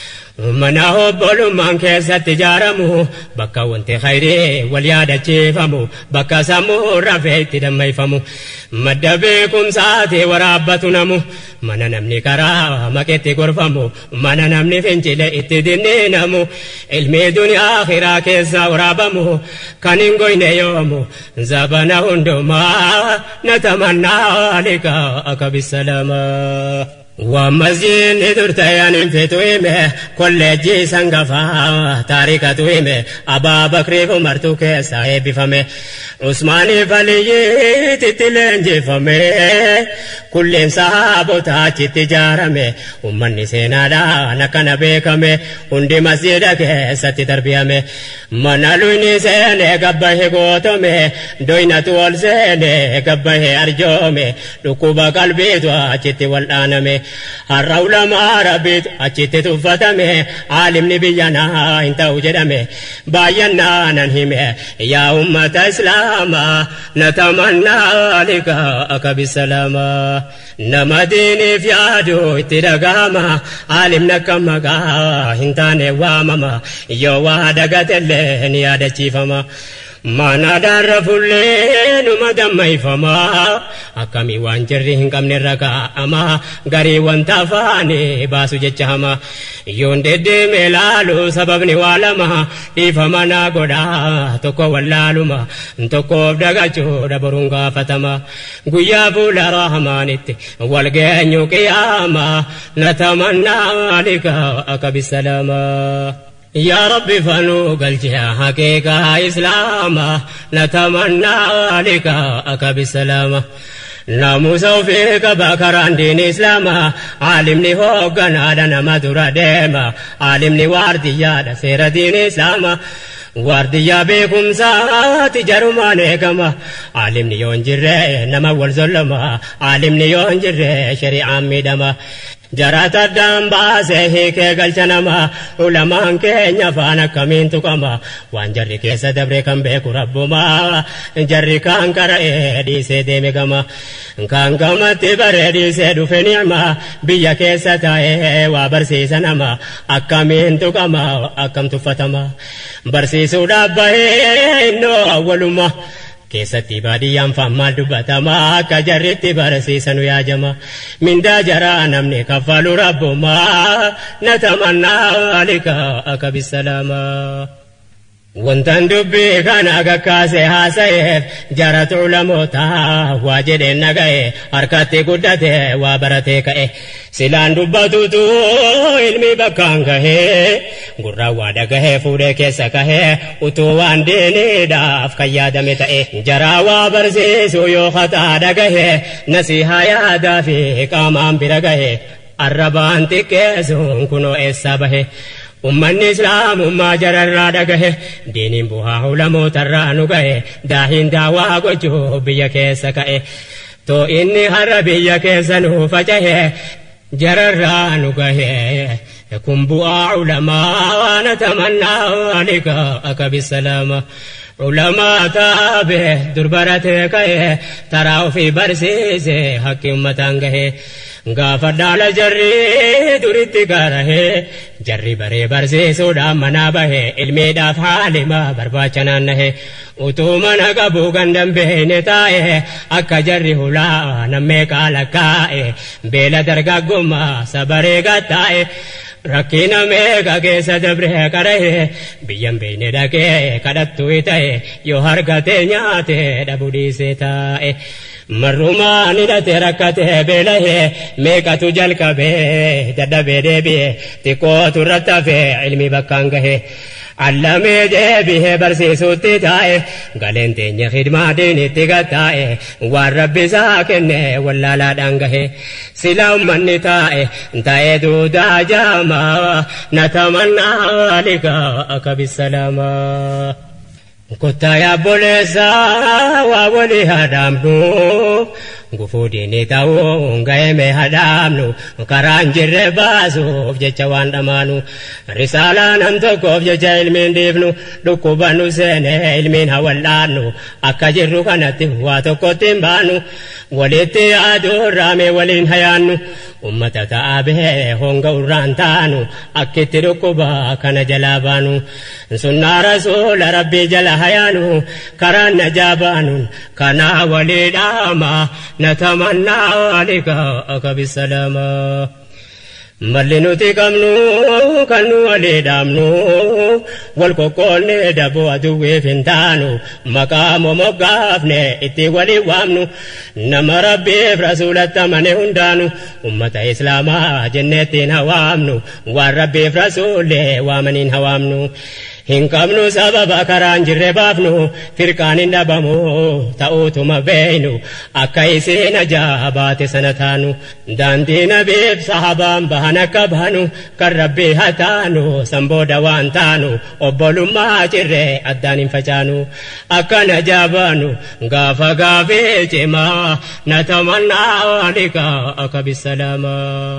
منا هبلو من كيسة تجارمو بكا وانت خيري واليادة جيفمو بكا سمو رفيت دمي فمو مد بكم ساتي ورابتنمو منا نمني كرا مكتي غرفمو منا نمني فنجل اتدني نمو علمي دنيا آخرا كيسة ورابمو كانينغوين يومو زبنا هندوما نتمنى لقاءك بالسلامة ومسجد درتيان في تويمه كل جي سنغفا تاريخ تويمه أبا بكر فمرتو كيسا بفمه عثماني فلي تتلنج فمه كل صحابو تاچ تجارمه ومن سينا دا نكن بكمه وندي مسجد كيسا تربيمه منالوني سينه قبه غوتمه دوينة تول سينه قبه أرجومه لكوبا قلبي تواچ والآنمه الرولة ما ربيت أجت تفتمه عالم نبينا انت وجدمه باينا ننهمه يا أمة إسلاما نتمنى لقاءك بالسلامة نمديني في عدو اتدقاما عالم نكمكا انتاني وامما يوا دقات اللين يا دشيفما ما نادر فلين مدمي فما أكمي وانجرين كم نركا أما غري وانتفاني باسو جتشهما يوندد ملالو سببني والما إفما ناقودا تكو واللالما تكو دقاچو دبرونغا فتما قيا فولا رحمانت والغينيو قياما نتمنى لقاءك بالسلامة يا رب فنو قلتها حقيقة إسلاما نتمنى لقاءك بالسلامة ناموسو فيك بكران دين إسلاما عالمني هوغنا دنا مدورا ديما عالمني وارديا سير دين إسلاما وارديا بكم سات جرمانه كما عالمني ينجر نما والظلما عالمني ينجر شريعة ميدما jarata damba sehi ke galchanama ulamaan keenya faana kamiin tuqama waan jarri keessa dabre kan beeku rabbuma jarri kaan qara'ee dhiisee deeme gama kaan gamatti bare dhiisee dhufe ni'ma biyya keessa taa'ee waa barsiisa nama akkamiin tuqama akkam tuffatama barsiisuudhaaf bahee innoo awwaluma keessatti baadiyyaan fammaal dubbatama akka jarritti barsiisanu yaajama mindaa jaraa namni kaffalu rabbuma natamannaa alika akka bisalaama wantan dubbii kana gakkaase haasa'eef jaratu ulamoota waa jedheen naga'e harkatti guddate waa baratee ka'e silaan dubbatutu ilmi bakkaan gahee gurraa waa dhagahee fuudhee keessa kahee utuu waan diiniidhaaf kan yaadame ta'e jaraa waa barsiisu yoo khataa dhagahee nasihaa yaadaa fi qaamaan bira gahee arrabaan xiqqeessuun kunoo eessaa bahe ummanni islaam ummaa jararraa dhagahe diiniin buhaa ulamootarraa nu gahe daahiin daawaa gochuu biyya keessa ka'e too inni har'a biyya keessa nu facahe jararraa nu gahe kun bu'aa ulamaa natamannaa alika akka bisalaama ulamaa taabe durbaratee ka'e taraa ofii barsiise haqqi ummataan gahe gaafa dhaala jarri duritti gaarahee jarri baree barsiisuudhaan manaa bahe ilmiidhaaf haalima barbaacha naannahe utuu mana qabuu gandan beene taa'e akka jarri hulaa nammee qaala kaa'e beela dargaggummaa sabaree gattaa'e rakkina meeqa keessa dabree qara'e biyyan beene dhaqee kadhattuu ta'e yoo hargatee nyaate dhabuu dhiisee taa'e marrumaan hidhate rakkatee beelahee meeqatu jalqabee dadhabee deebi'ee xiqqootu irratti hafee ilmi bakkaan gahee allamee deebi'ee barsiisuutti taa'e galeen teenya khidmaa diinitti gattaa'e waan rabbi isaa kenne wallaalaadhaan gahee sila ummanni taa'e taa'ee duudaa jaamaa natamannaa alika akka bisalaama kottaa yaabboleessaa waa walii haadhaamnu gufuu diinii ta'uu ga'eeme haadhaamnu karaan jirre baasuuf jecha waan dhamaanu risaalaa nam tokkoof jecha ilmiin dhiifnu dhukkubannu seene ilmiin hawal'aannu akka jirru kanatti waa tokkotti hin baanu walitti yaaduu raamee waliin hayaannu ummata ta'aa bahee honga urraan taanu akkitti dhukkuba kana jalaa baanu sunnaa rasuula rabbii jala hayaanu karaan najaa baanu kanaa walii dhaama natamannaa alika akka bisalaama malli nuti qabnu kan nu walii dhaamnu wal qoqqoolne daboo aduwweef hin taanu maqaa momoggaafne itti walii waamnu nama rabbiif rasuulatti amane hundaanu ummata islaamaa jenneettiin hawaamnu waan rabbiif rasuullee waamaniin hawaamnu hin qabnu sababa karaan jirre baafnu firqaan hin dhabamu ta'uutuma beeynu akka isiin ajaabaate sana taanu daandii nabiif sahabaan bahan akka bahanu kan rabbii haa taanu san booda waan taanu obbolummaa jirre addaan hin facaanu akka najaabaanu gaafa gaafii cimaa natamannaa alika akka bisalaama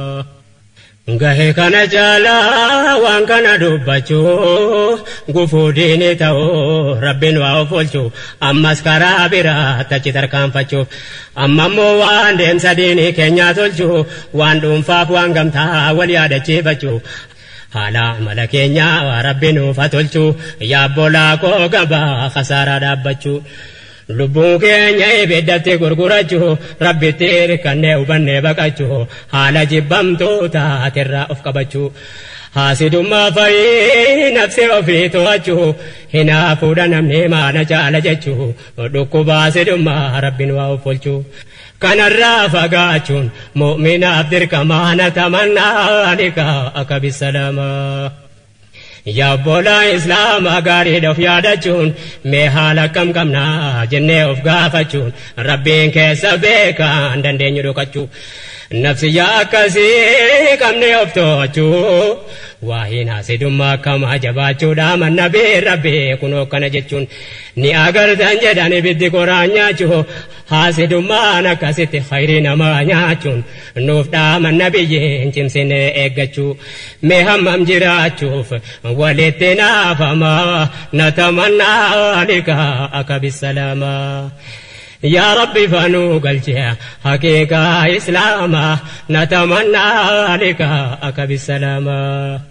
gahe kana jala waan kana dubbachuu gufuu diinii ta'uu rabbiin waa of oolchuu ammas karaa biraa tachi tarkaanfachuu ammammoo waan deemsa diinii keenyaa tolchuu waan dhuunfaaf waan gamtaa wal yaadachiifachuu haala amala keenyaa rabbiin nuuf haa tolchuu yaabbolaa koo gabaa khasaaraa dhaabbachuu lubbuun keenya ibiddatti gurgurachuu rabbitti hirkannee hubannee baqachuu haala jibbamtuu taaterraa of qabachuu haasidummaa fayyii nafsi ofii to'achuu hinaafuudha namni maana jaala jechuu dhukkubaa sidummaa rabbiin waa of oolchuu kanarraa fagaachuun mu'minaaf dirqamaa natamannaa alika akka bisalaamaa yaabbola islaama gaariidha of yaadachuun mee haala akkam qabnaa jennee of gaafachuun rabbiin keessa beekaan dandeenyu dhokachuu nafsiyyaa akkasii qabnee of to'achuu واهينا سيدما كما جباتشو دام النبي ربي كنو كان جتشون ni agartan jedhani biddi qoraa nyaachuun haasidummaan akkasitti khayrii namaa nyaachuun nuuf dhaaman nabiyyiin cimsine eeggachuu mee hammam jiraachuuf walitti naafamaa natamannaa liqaa akka bisalaamaa. يا ربي فانو قلتها حقيقة إسلاما نتمنى لك أكب السلامة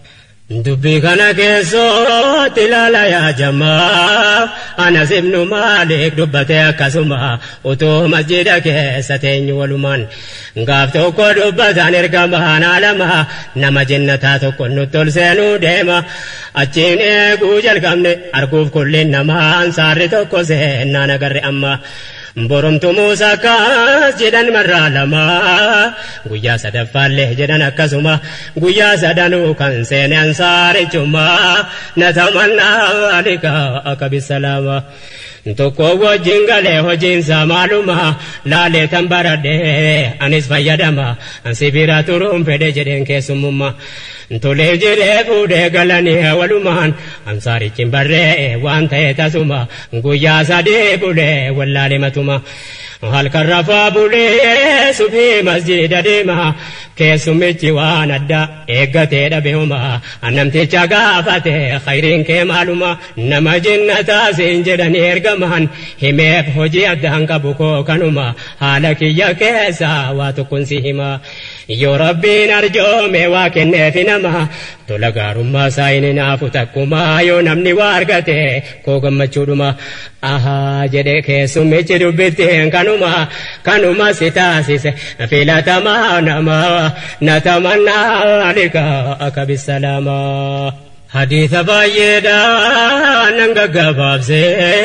دبي كان كيسوت لالا يا جماعة أنا ابن مالك دبتي كسما وتو مسجدك ستين ولمان قافتو كو دبتا نرقمها نالما نما جنتا كن نتول سينو ديما أجيني قوجل قمني أركوف كل نما أنصاري توكو سينا نقر أما boromtu Muusaa kaas jedhan marraa lama guyyaa sadaffaallee jedhan akkasuma guyyaa sadanuu kan seene ansaarichuma natamannaa lika akka bisalaama tokko wajjin galee hojiinsa maaluma laalee tan baradhee anis fayyadama sibira turuun fedhe jedheen keessummummaa tolee jedhee fuudhee galanii walumaan ansaarichin barree waan ta'e tasuma guyyaa sadii bulee wallaalee matuma halkan rafaa bulee subii masjida deema keessummichi waan adda eeggatee dhabeuma namticha gaafate khayriin kee maaluma nama jinnataa siin jedhanii ergamaan himeef hojii addaan qabu koo kanuma haala kiyya keessa waa tokkon si hima yoo rabbiin arjoome waa kenneefi nama tola gaarummaa saayini naafu takkumaa yoo namni waa argate koo gammachuudhuma ahaa jedhee keessummichi dubbitteen kanuma kanuma si taasise filatamaa namaa natamannaa lika akka bisalaamaa. حديث بايدا ننگا گبابسه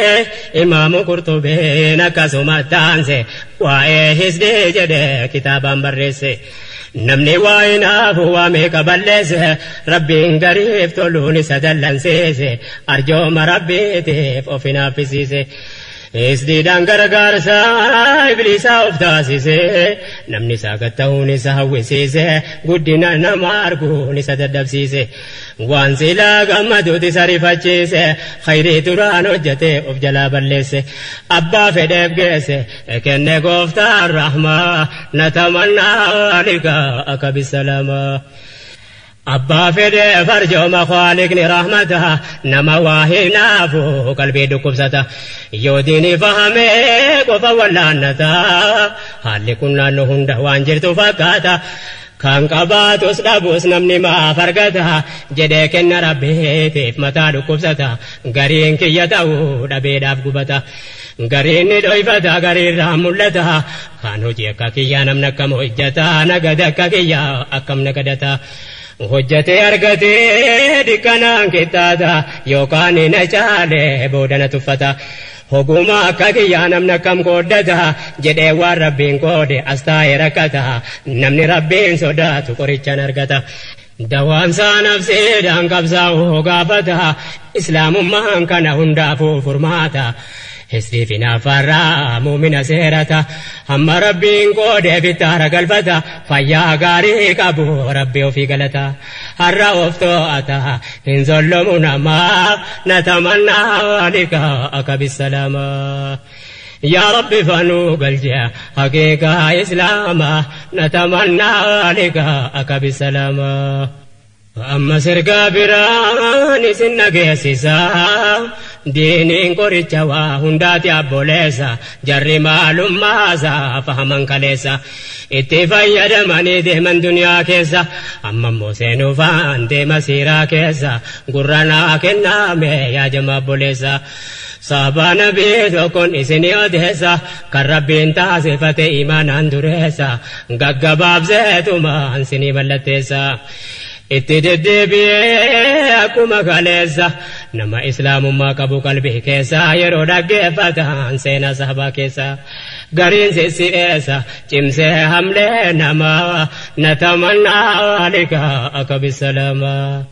امام قرطبی نکسومت تانسه وائے حسدی جده کتابان برسه نمني واينا فوا ميك بلس ربي غريب تولوني سدلن سيسه ارجو مربي تيف اوفينا فيسيسه اسديدان غرغارسا ابليسا اوفتاسيسه نمني ساغتاوني ساويسيسه غدينا نمارغوني سددبسيسه وان سيلا غمدو تسريفاچيسه خيري توران وجته اوف جلا بلسه ابا فدب گيسه كنه غفتا الرحمه نتمنى لك اكب السلامه أبا فدي فرجو مخالقني رحمتها نما واهينا فو قلبي دكبستا يوديني فهمي قفا ولانتا حالي كنا نهند وانجرتو فكاتا كان قباتوس دابوس نمني ما فرقتا جديك ان ربي تيف متا دكبستا غرين كي يتاو دبي داف قبتا غرين دويفتا غرين رامولتا خانو جيكا كيا نمنكم هجتا نغدكا كيا أكم نغدتا hojjate argate dikkanaan kittaata yookaan na caale boodana tuffata hoguma akka kiyyaa namna kam qooddata jedhee waan rabbiin qoode astaa'e rakkata namni rabbiin sodaatu qorichaan argata dawaamsaa nafsiidhaan qabsaa'u gaafata islaamummaan kana hundaafuu furmaata Hisifina farra mu'mina seerata amma rabbiin qoodee bitaara galfata fayyaa gaarii qabu rabbi ofii galata har'a of to'ata hin zollomu namaaf natamannaa lika akka bisalaama. يا ربي فانو قلجا حقيقة إسلاما نتمنى لك أكب السلاما أما سرقا براني سنك يسيسا دينين قريتشا وهنداتي أبوليسا جري معلوم ماسا فهمان كاليسا اتفايا دماني ديمان دنيا كيسا أما موسينو فان ديما سيرا كيسا قرانا كنامي يا جمع بوليسا صابا نبي توكون إسني أدهسا كربين تاسفة إيمان دريسا غغباب زيتما أنسني بلتيسا اتدد بي أكما غاليسا نما إسلام ما كبو قلبي كيسا يرو دقفتا أنسينا صحبا كيسا غرين سيسيسا جمسي حملي نما نتمنى لك أكب السلاما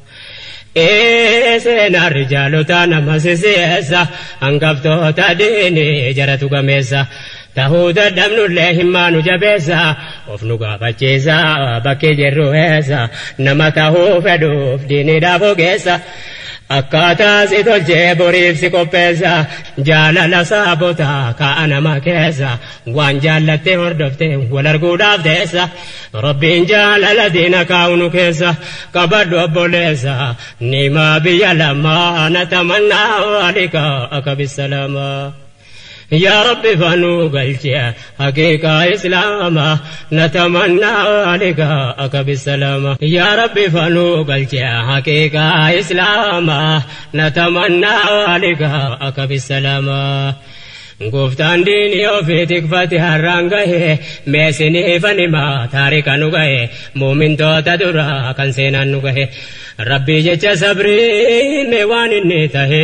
Eeseen arjaalota nama siseessa hangaftoota diinii jaratu gameessa tahuu dadhabnu illee himmaanu jabeessa of nu gaafachiisa bakkee jirru eessa nama tahuu fedhuuf diiniidhaaf ogeessa akkaataa si tolchee boriif si qopheessa jaalala saabota kaa'a nama keessa waan jaallattee hordofte wal arguudhaaf teessa rabbiin jaalala diina kaa'u nu keessa qabadhu obboleessa nimaa biyya lamaa natamannaa walika akka bisalamaa يا رب فنوغلجي حقيقة إسلاما نتمنى عليك أكب السلامة يا رب فنوغلجي حقيقة إسلاما نتمنى عليك أكب السلامة Guftaan diinii ofii tikfati har'aan gahe meesinii fanima taarika nu gahe muumintoota dura kan seenaan nu gahe rabbii jecha sabrii mee waan inni tahe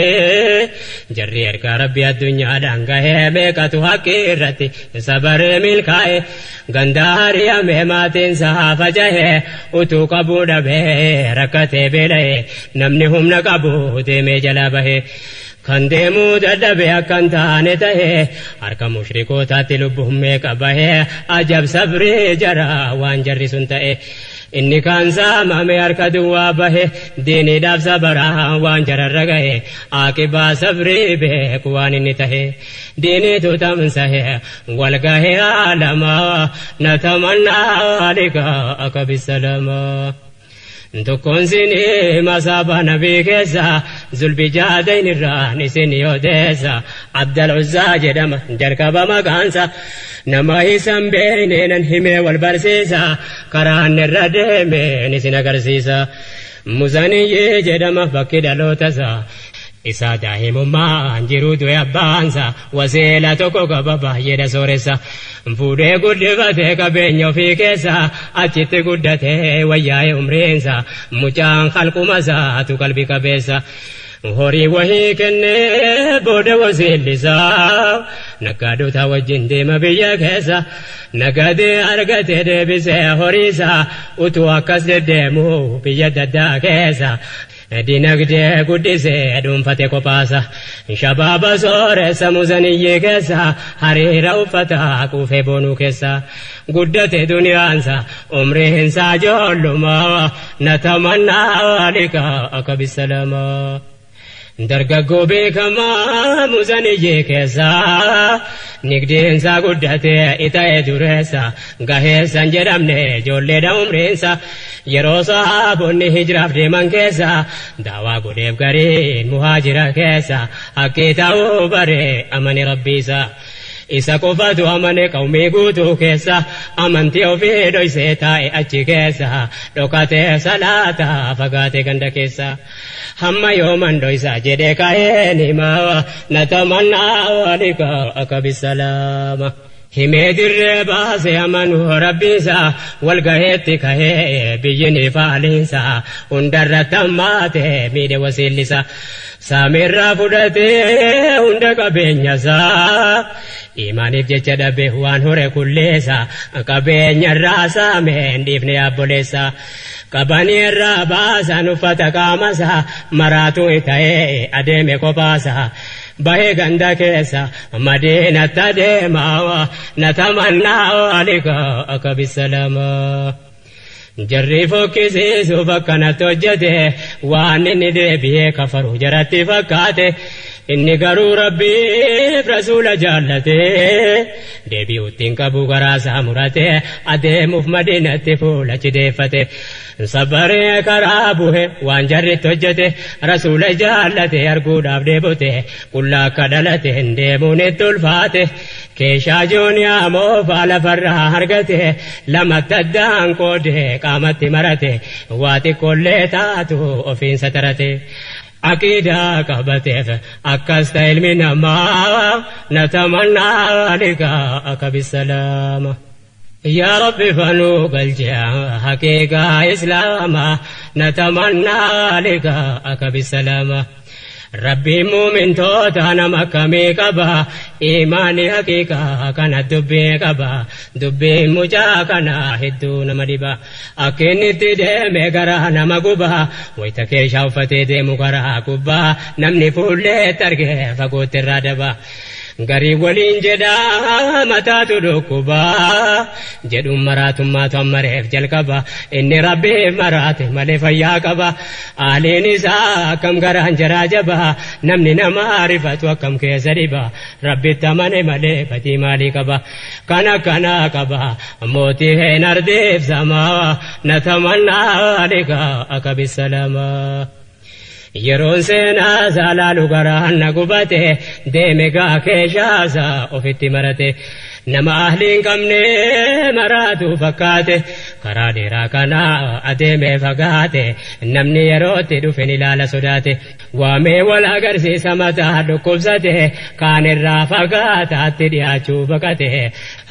jarri erga rabbii addunyaadhaan gahe meeqatu haqqii irratti sabaree milkaa'e gandaa hariyamee maatiinsa haafa jahe utuu qabuu dhabee rakkatee beela'e namni humna qabu deemee jalaa bahe kan deemuu dadhabee akkan taane tahe harka mushrikootaatti lubbuun meeqa bahe ajab sabrii jara waan jarri sun ta'e inni kaan saamame harka duwwaa bahe diiniidhaaf sabaraa waan jararra gahe aaqibaa sabrii beeku waan inni tahe diiniitu tamsahe wal gahe aalamaa natamannaa alika akka bisalamaa Tokkoon sinii masaaba nabii keessa zulbijaadayn irraan isin yoodeessa Abdal Uzzaa jedhama jalqaba maqaansa nama isan beeynenan himee wal barsiisa karaan irra deemeen isin agarsiisa Muzaniyyii jedhama bakki dhalootasaa isa daa'imummaan jiru du'e abbaansa waseela tokko qaba baay'eedha sooressa fuudhee guddifatee qabeenya ofii keessa achitti guddatee wayyaa'ee umriinsa mucaan qalqumasaatu qalbii qabeessa horii wahii kennee booda wasiillisaa naggaadota wajjin deema biyya keessa nagadee argatee deebisee horiisa utuu akkas deddeemu biyya daddaa keessa dinagdee guddisee dhuunfate kophaasa shabaaba sooressa muzaniyyii keessa hariira uffata quufee boonuu keessa guddate duniyaansa umriinsa joollumaa natamannaa alika akka bisalamaa dargaggoo beekamaa muzaniyyii keessa nigdeensa guddate ita'ee dureessa gaheessan jedhamne ijoolleedha umriinsa yeroo sahaabonni hijraaf deeman keessa daawaa godheef gariin muhaajira keessa haqqii ta'uu bare amane rabbiisa isa qofatu amane qawmii guutuu keessa amantii ofii dhoysee taa'e achi keessa dhokatee salaata fagaate ganda keessa hamma yooman dhoysa jedhee ka'een himaa natamannaa alika akka bisalaama himee dirree baase amanuu rabbiisa wal gaheetti kahee biyyiin faaliinsa hundarratti hammaate miidhe wasiillisa saamirraa fudhatee hunda qabeenyasaa imaaniif jecha dhabe waan hore kulleessa qabeenyarraa saameen dhiifne yaabboleessa qabanii irraa baasan uffata qaamasa maraatuu ta'ee adeeme kophaasa bahee ganda keessa madiinatti adeemaa natamannaa alika akka bisalamaa jarri fokkisiisu bakka natti hojjete waan inni deebi'ee kafaru jaratti fakkaate inni garuu rabbiif rasuula jaallate deebi'uuttiin qabu garaasaa murate adeemuuf madiinatti fuulachi deeffate sabaree karaa buhe waan jarritti hojjete rasuula jaallate arguudhaaf deebote qullaa akka dhalate deemuun itti ulfaate keeshaa jooniyaa moofaa lafarraa argate lamatti addaan qoode qaamatti marate waa xiqqoollee taatu ofiinsa tarate aqiidaa qabateef akkas ta'e ilmi namaa natamannaa alika akka bisalaama يا رب فنوق الجاه حقيقة إسلاما نتمنى لك أكب السلامة ربي مؤمن توتانا مكامي كبا إيماني حقيقة كانت دبي كبا دبي مجاكنا هدونا مدبا أكين تدمي كرانا مقبا ويتكي شوفتي دمو كرا كبا نمني فولي تركي فقوت الردبا غري ولين جدا متى تدوكبا جدو مرات ما تمرف جلكبا إني ربي مرات ملي فياكبا آلي نساء كم غران جراجبا نمني نمعرفت وكم كيسربا ربي تمني ملي فتي مالي كبا كنا كنا كبا موتي هي نردف سما نتمنى لك أكب السلامة يرون سينا زالالو غران نقبته ديمكا كيشاسا وفتي مرته نما أهلين كمني مراتو فكاته كرادي راكنا أديمي فقاته نمني يروتي دفني لالا سداته وامي ولا غرسي سمتا دكوبسته كان الرافقاته تدياتو بكته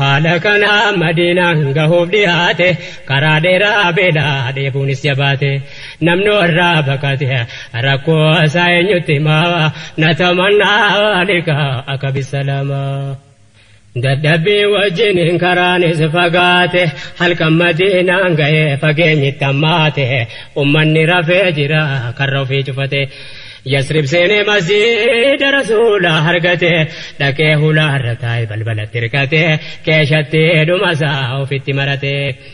حالكنا مدينة غهوب دياته كرادي رابلا ديبوني سيباته نمنو الرافقاته ركو ساين يتما نتمنى لك أكب السلامة dadhabbii wajjin karaanis fagaate halkan madiinaan ga'ee fageenyi tammaate ummanni rafee jira karra ofii cufate yasrib seenee masjiida rasuulaa argate dhaqee hulaarra taa'ee balbalatti hirkate keeshatti dhumasaa ofitti marate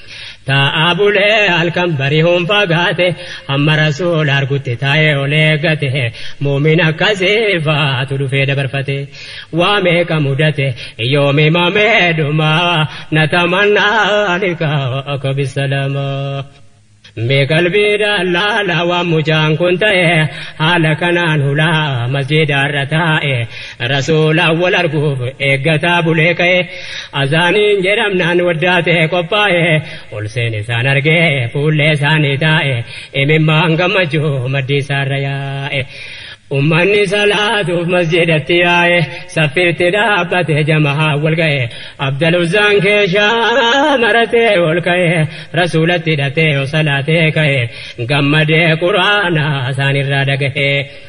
taa'aa bulee halkan bari'uun fagaate hamma rasuula argutti taa'ee ol eeggate muumin akkasii faatu dhufee dabarfate waa meeqa mudate yoomi mamee dhumaa natamannaa lika akka bisalamaa mee qalbiidhaan laala waan mucaan kun ta'e haala kanaan hulaa masjiidaarra taa'e rasuulaan wal arguuf eeggataa bulee ka'e azaaniin jedhamnaan waddaate qophaa'e ol seen isaan argee fuullee isaanii taa'e imimmaan gammachuu maddii isaarra yaa'e ummanni salaatuuf masjidatti yaa'e saffiitti dhaabbate jamaa wal ga'e abdaluzzaan keeshaa maratee ol ka'e rasuulatti hidhatee yoo salaatee ka'e gammadee quraana isaanirraa dhaga'e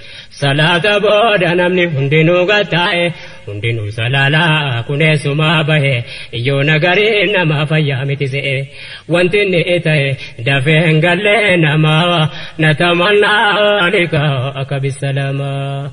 salaata booda namni hundinuu gattaa'e hundinuu salaalaa kuneessumaa bahe iyyoo nagarii nama fayyaa miti se'e wanti inni ta'e dafee hin gallee namaa natamannaa lika akka bisalamaa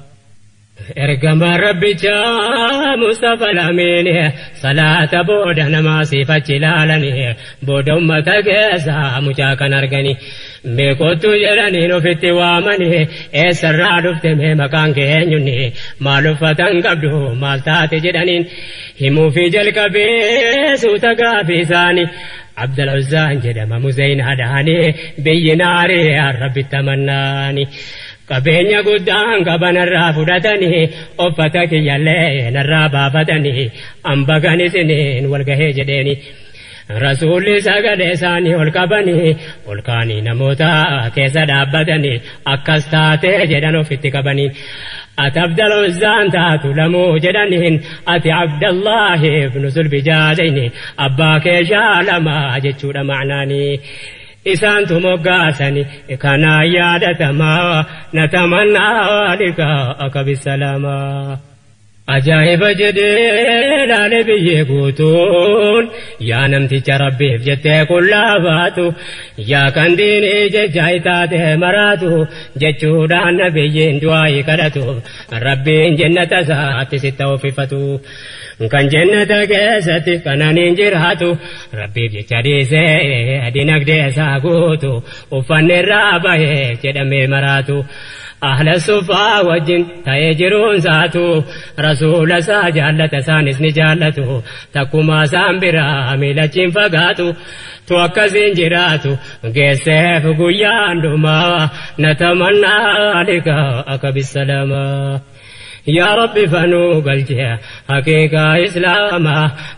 ergama rabbicha mustafa lamiini salaata booda namaa siifachi ilaalani booda ummata keessa mucaa kan argani meeqottu jedhaniin ofitti waamani eessarraa dhufte mee maqaan keenyunni maal uffatan qabdu maal taate jedhaniin himuufi jalqabee suuta gaafii isaanii abdal'uzzaan jedhama muzeynaadhaani biyyi naarii rabbitti amannaani qabeenya guddaan qabanarraa fudhatanii uffata kiyyallee narraa baafatanii ambagan isiniin walgahee jedheeni rasuulli sagalee isaanii ol qabanii ol kaanii namoota keessa dhaabbatanii akkas taatee jedhan ofitti qabanii ati abdaluzzaan taatu lamuu jedhaniin ati abdallahi ibnu zulbijaadayni abbaa keeshaa lama jechuudha macnaanii isaantu moggaasani kanaa yaadatamaa natamannaa lika akka bisalamaa ajaa'iba jedhee laale biyyee guutuun yaa namticha rabbiif jettee qullaa baatu yaa kan diinii jecha itaate maraatu jechuudhaan nabiyyiin du'aayii kadhatu rabbiin jannata isaatti sitta uffifatu kan jannata keessatti kananiin jiraatu rabbiif jecha dhiisee dinagdee isaa guutu uffanni irraa bahee jedhamee maraatu ahla sufaa wajjin ta'ee jiruun saatu rasuula isaa jaallata isaanis ni jaallatu takkumaa isaan biraa miilachiin fagaatu tu akkasiin jiraatu geesseef guyyaan dhumaa natamannaa lika akka bisalamaa يا ربي فنو قلتها حقيقة إسلاما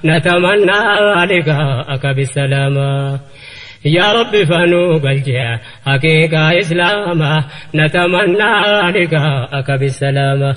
نتمنى لك أكب السلامة يا ربي فنو قلتها حقيقة إسلاما نتمنى لك أكب السلامة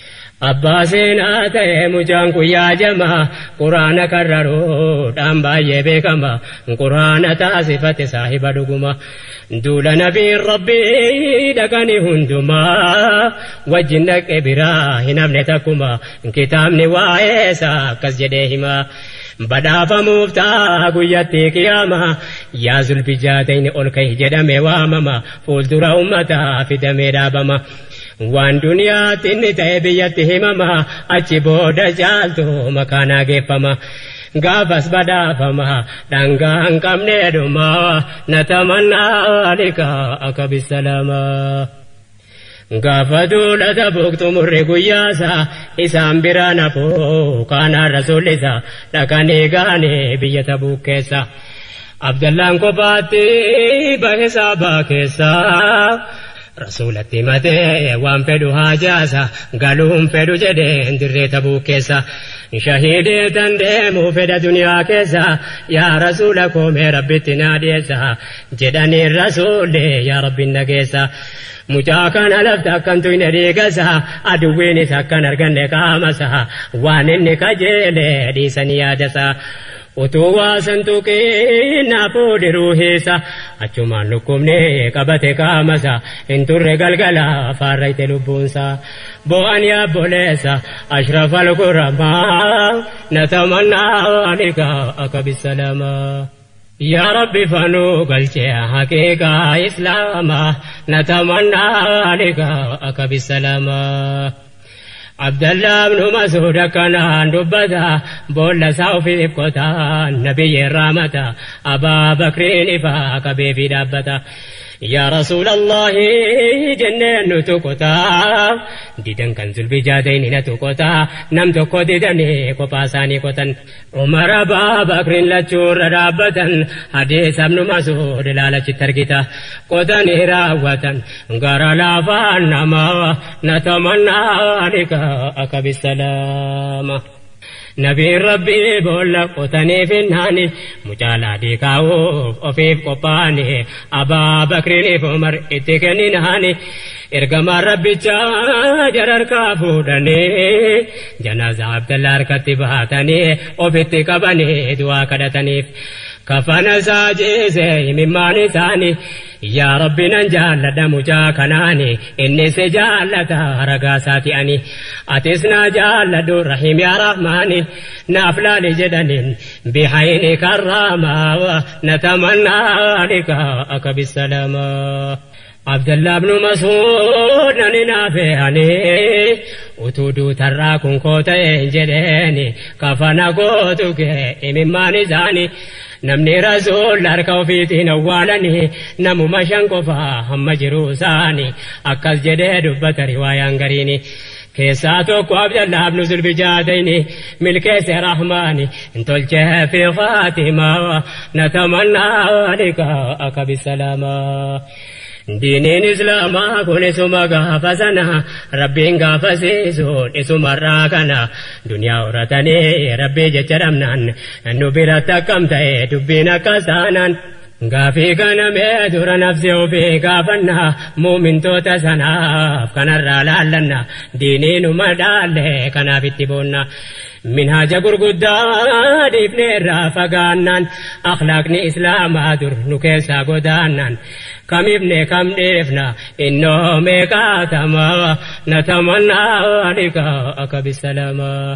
أباسنا تي مجانكو يا جما قرآن كررو دام بايه بكما قرآن تاسفة صاحب دقما دول نبي ربي دقاني هندما وجنك إبراهيم نبنتكما كتابني وائسا كسجدهما بدا فمفتا قيتي قياما يا زلفجاتين أولكي جدمي وامما فولدر أمتا في دمي رابما وان دنيا تنتهي بيتهمما أجبود جالتو مكانا جفما غافس بدافما دنغان كم ندما نتمنى لك أكب السلاما غافا دولة بوكت مرق ياسا إسام برانا فو كان الرسول إسا لكني غاني بيت بوكيسا عبد الله انقباتي بحسا باكيسا رسولتي متى وان فدو هاجاسا قالوهم فدو جدين دريت بوكيسا شهيدي تندمو فدا دنيا كيسا يا رسولكم يا ربي تناديسا جدني الرسول يا ربي النقيسا مجاكن ألفتا كنتو نريقسا أدويني سكن أرغن كامسا وانني كجيلي ديساني يادسا utuwa santuki na podi ruhisa achuma nukumne kabate kamasa inturre galgala farraite lubunsa boan ya bolesa ashraf al-qurama natamanna alika akabisalama ya rabbi fanu galche hakika islama natamanna alika akabisalama عبد الله بن مسعود كان دبدا بول سوفي بكوتا نبي الرحمة أبا بكر فاك بيبي دبتا يا رسول الله جنن تكوتا ديدن كنزل بجادين نتكوتا نم تكو ديدني كوباساني كوتن عمر أبا بكر لتشور رابتا حديث ابن مسعود لالة تركتا كوتن راوتا غار لافان نما نتمنى لك أكب السلام نبي ربي بولا قطني في الناني مجالا ديكاو وفيف قباني أبا بكر فمر اتكني نهاني إرقم ربي جرر كافودني جناز عبد الله ركتباتني وفيتك بني دوا كدتني كفن ساجيسي مماني تاني يا ربي ننجال دمجا كناني إني سجالة رقاساتي أني أتسنا جال رحيم يا رحماني نافلا لجدن بحين كرامة نتمنى لك أكب السلامة عبد الله بن مسعود ننافعني وتودو تراكم كوتين جديني كفنا كوتك إمماني زاني نمني رسول لاركو فيتي نوالني نمو مشان كفا هم جروساني أكس جديد دبت روايان غريني كيساتو عبد الله بن زلب جاديني ملكيس رحماني انتو في فاطمة نتمنى لك أكب السلامة دينين إسلاما كون سما غافسنا ربين غافسيسو اسما راكنا دنيا ورتني ربي جچرمنان نبرتا كمتاي دبينا كسانان غافي كان ميدور نفسي وفي غافنا مؤمن توتا سناف كان رالالنا دينين مدال كان بيتبونا منهاج غرغدا ديبني رافغانان اخلاقني اسلام ادر نكيسا غدانان كم ابن كم ديفنا انه ميقاتما نتمنى لك اكب السلامة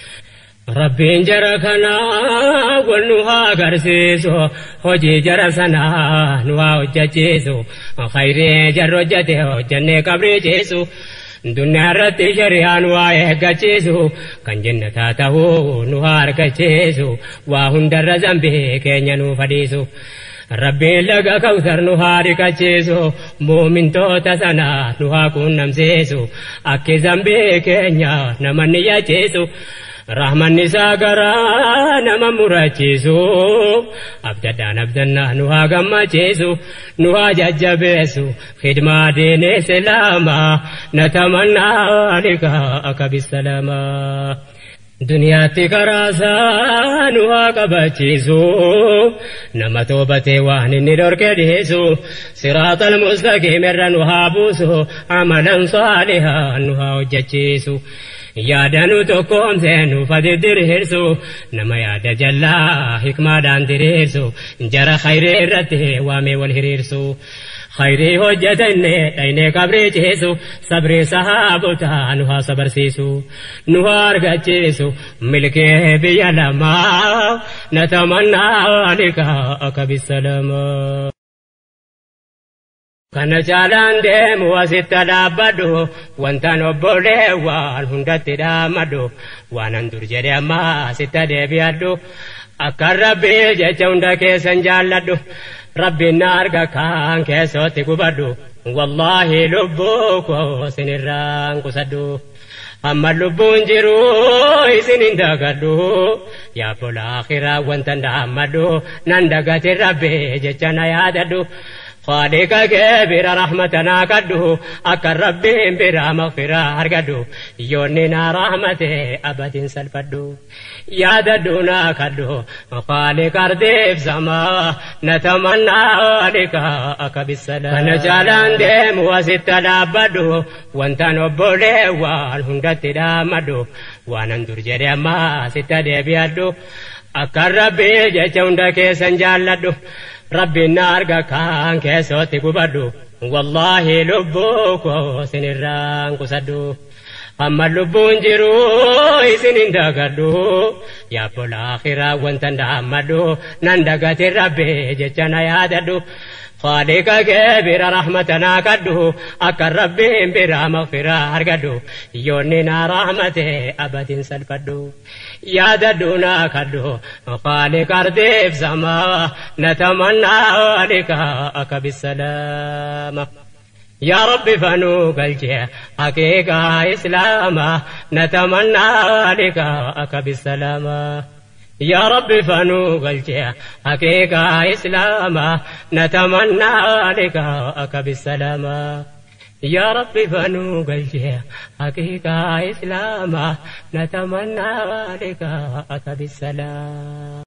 ربي جركنا ونها غرسيسو هجي جرسنا نوا وججيسو خير جرجته جنة قبر جيسو دنيا رتي شريان وايه غچيسو كان جنة تاو نوار غچيسو واهندر زمبي كينيا نو فديسو ربي لغا كوثر نوار غچيسو مؤمن توتا سنا نوها كون نمسيسو اكي زمبي كينيا نمن يچيسو رحمن نساغرا نما مرچيسو ابدان ابدنا نوها غمچيسو نوها ججبيسو خدمة دين سلاما نتمنى لك أكب السلاما دنيا تكراسا نوها قبچيسو نما توبتي واني ندور كديسو صراط المستقيم رنوها بوسو عملا صالحا نوها وجچيسو yaadanu tokkoon seenu fadidiriirsu nama yaada jallaa hikmaadhaan diriirsu jara khayrii irratti waamee wal hiriirsu khayrii hojjetanne dhaynee qabrii ciisu sabrii sahaabotaa nu haa sabarsiisu nu haa argachiisu milkee biyya lamaa natamannaa lika akka bisalamaa kana jaalaan deemu wasitti dhaabbadhu wanta nobbolee waan hundatti dhaammadhu waanan dur jedhe ammaa sitti deebi'adhu akka rabbii jecha hunda keessan jaalladhu rabbiin na arga kaan keessootti gubadhu wallaahi lubbuu koo sinirraan qusadhu amma lubbuun jiru isin hin dagadhu yaa bola akhiraa wanta dhaammadhu nan dagate rabbii jecha na yaadadhu خالق كبير رحمتنا كدو أكر ربي برا مغفرة أرقدو يوننا رحمته أبد سلفدو يا ددونا كدو خالق أردف سما نتمنى لك أكب السلام فنجالان ديم وست لابدو وانت نبولي والهندت دامدو وانندر جري ما ست ديبيادو أكر ربي جيشون دكي سنجالدو ربي النار كان كيسوتي قبدو والله لبوك سنران قصدو أما اللبون جرو سنين دقدو يا بولا آخرا وانتن دامدو نندقات ربي جيشانا ياددو خالق كبير رحمتنا كدو أكر ربي برا مغفرة أرقدو يوننا رحمته أبد سلفدو يا ددونا كدو خالق أردف سما نتمنى لك أكب السلام يا رب فنوق الجه حقيقة إسلاما نتمنى لك أكب السلام يا رب فنوق الجه حقيقة إسلاما نتمنى لك أكب السلام يا رب فنوق الجه حقيقة إسلاما نتمنى لك أكب السلام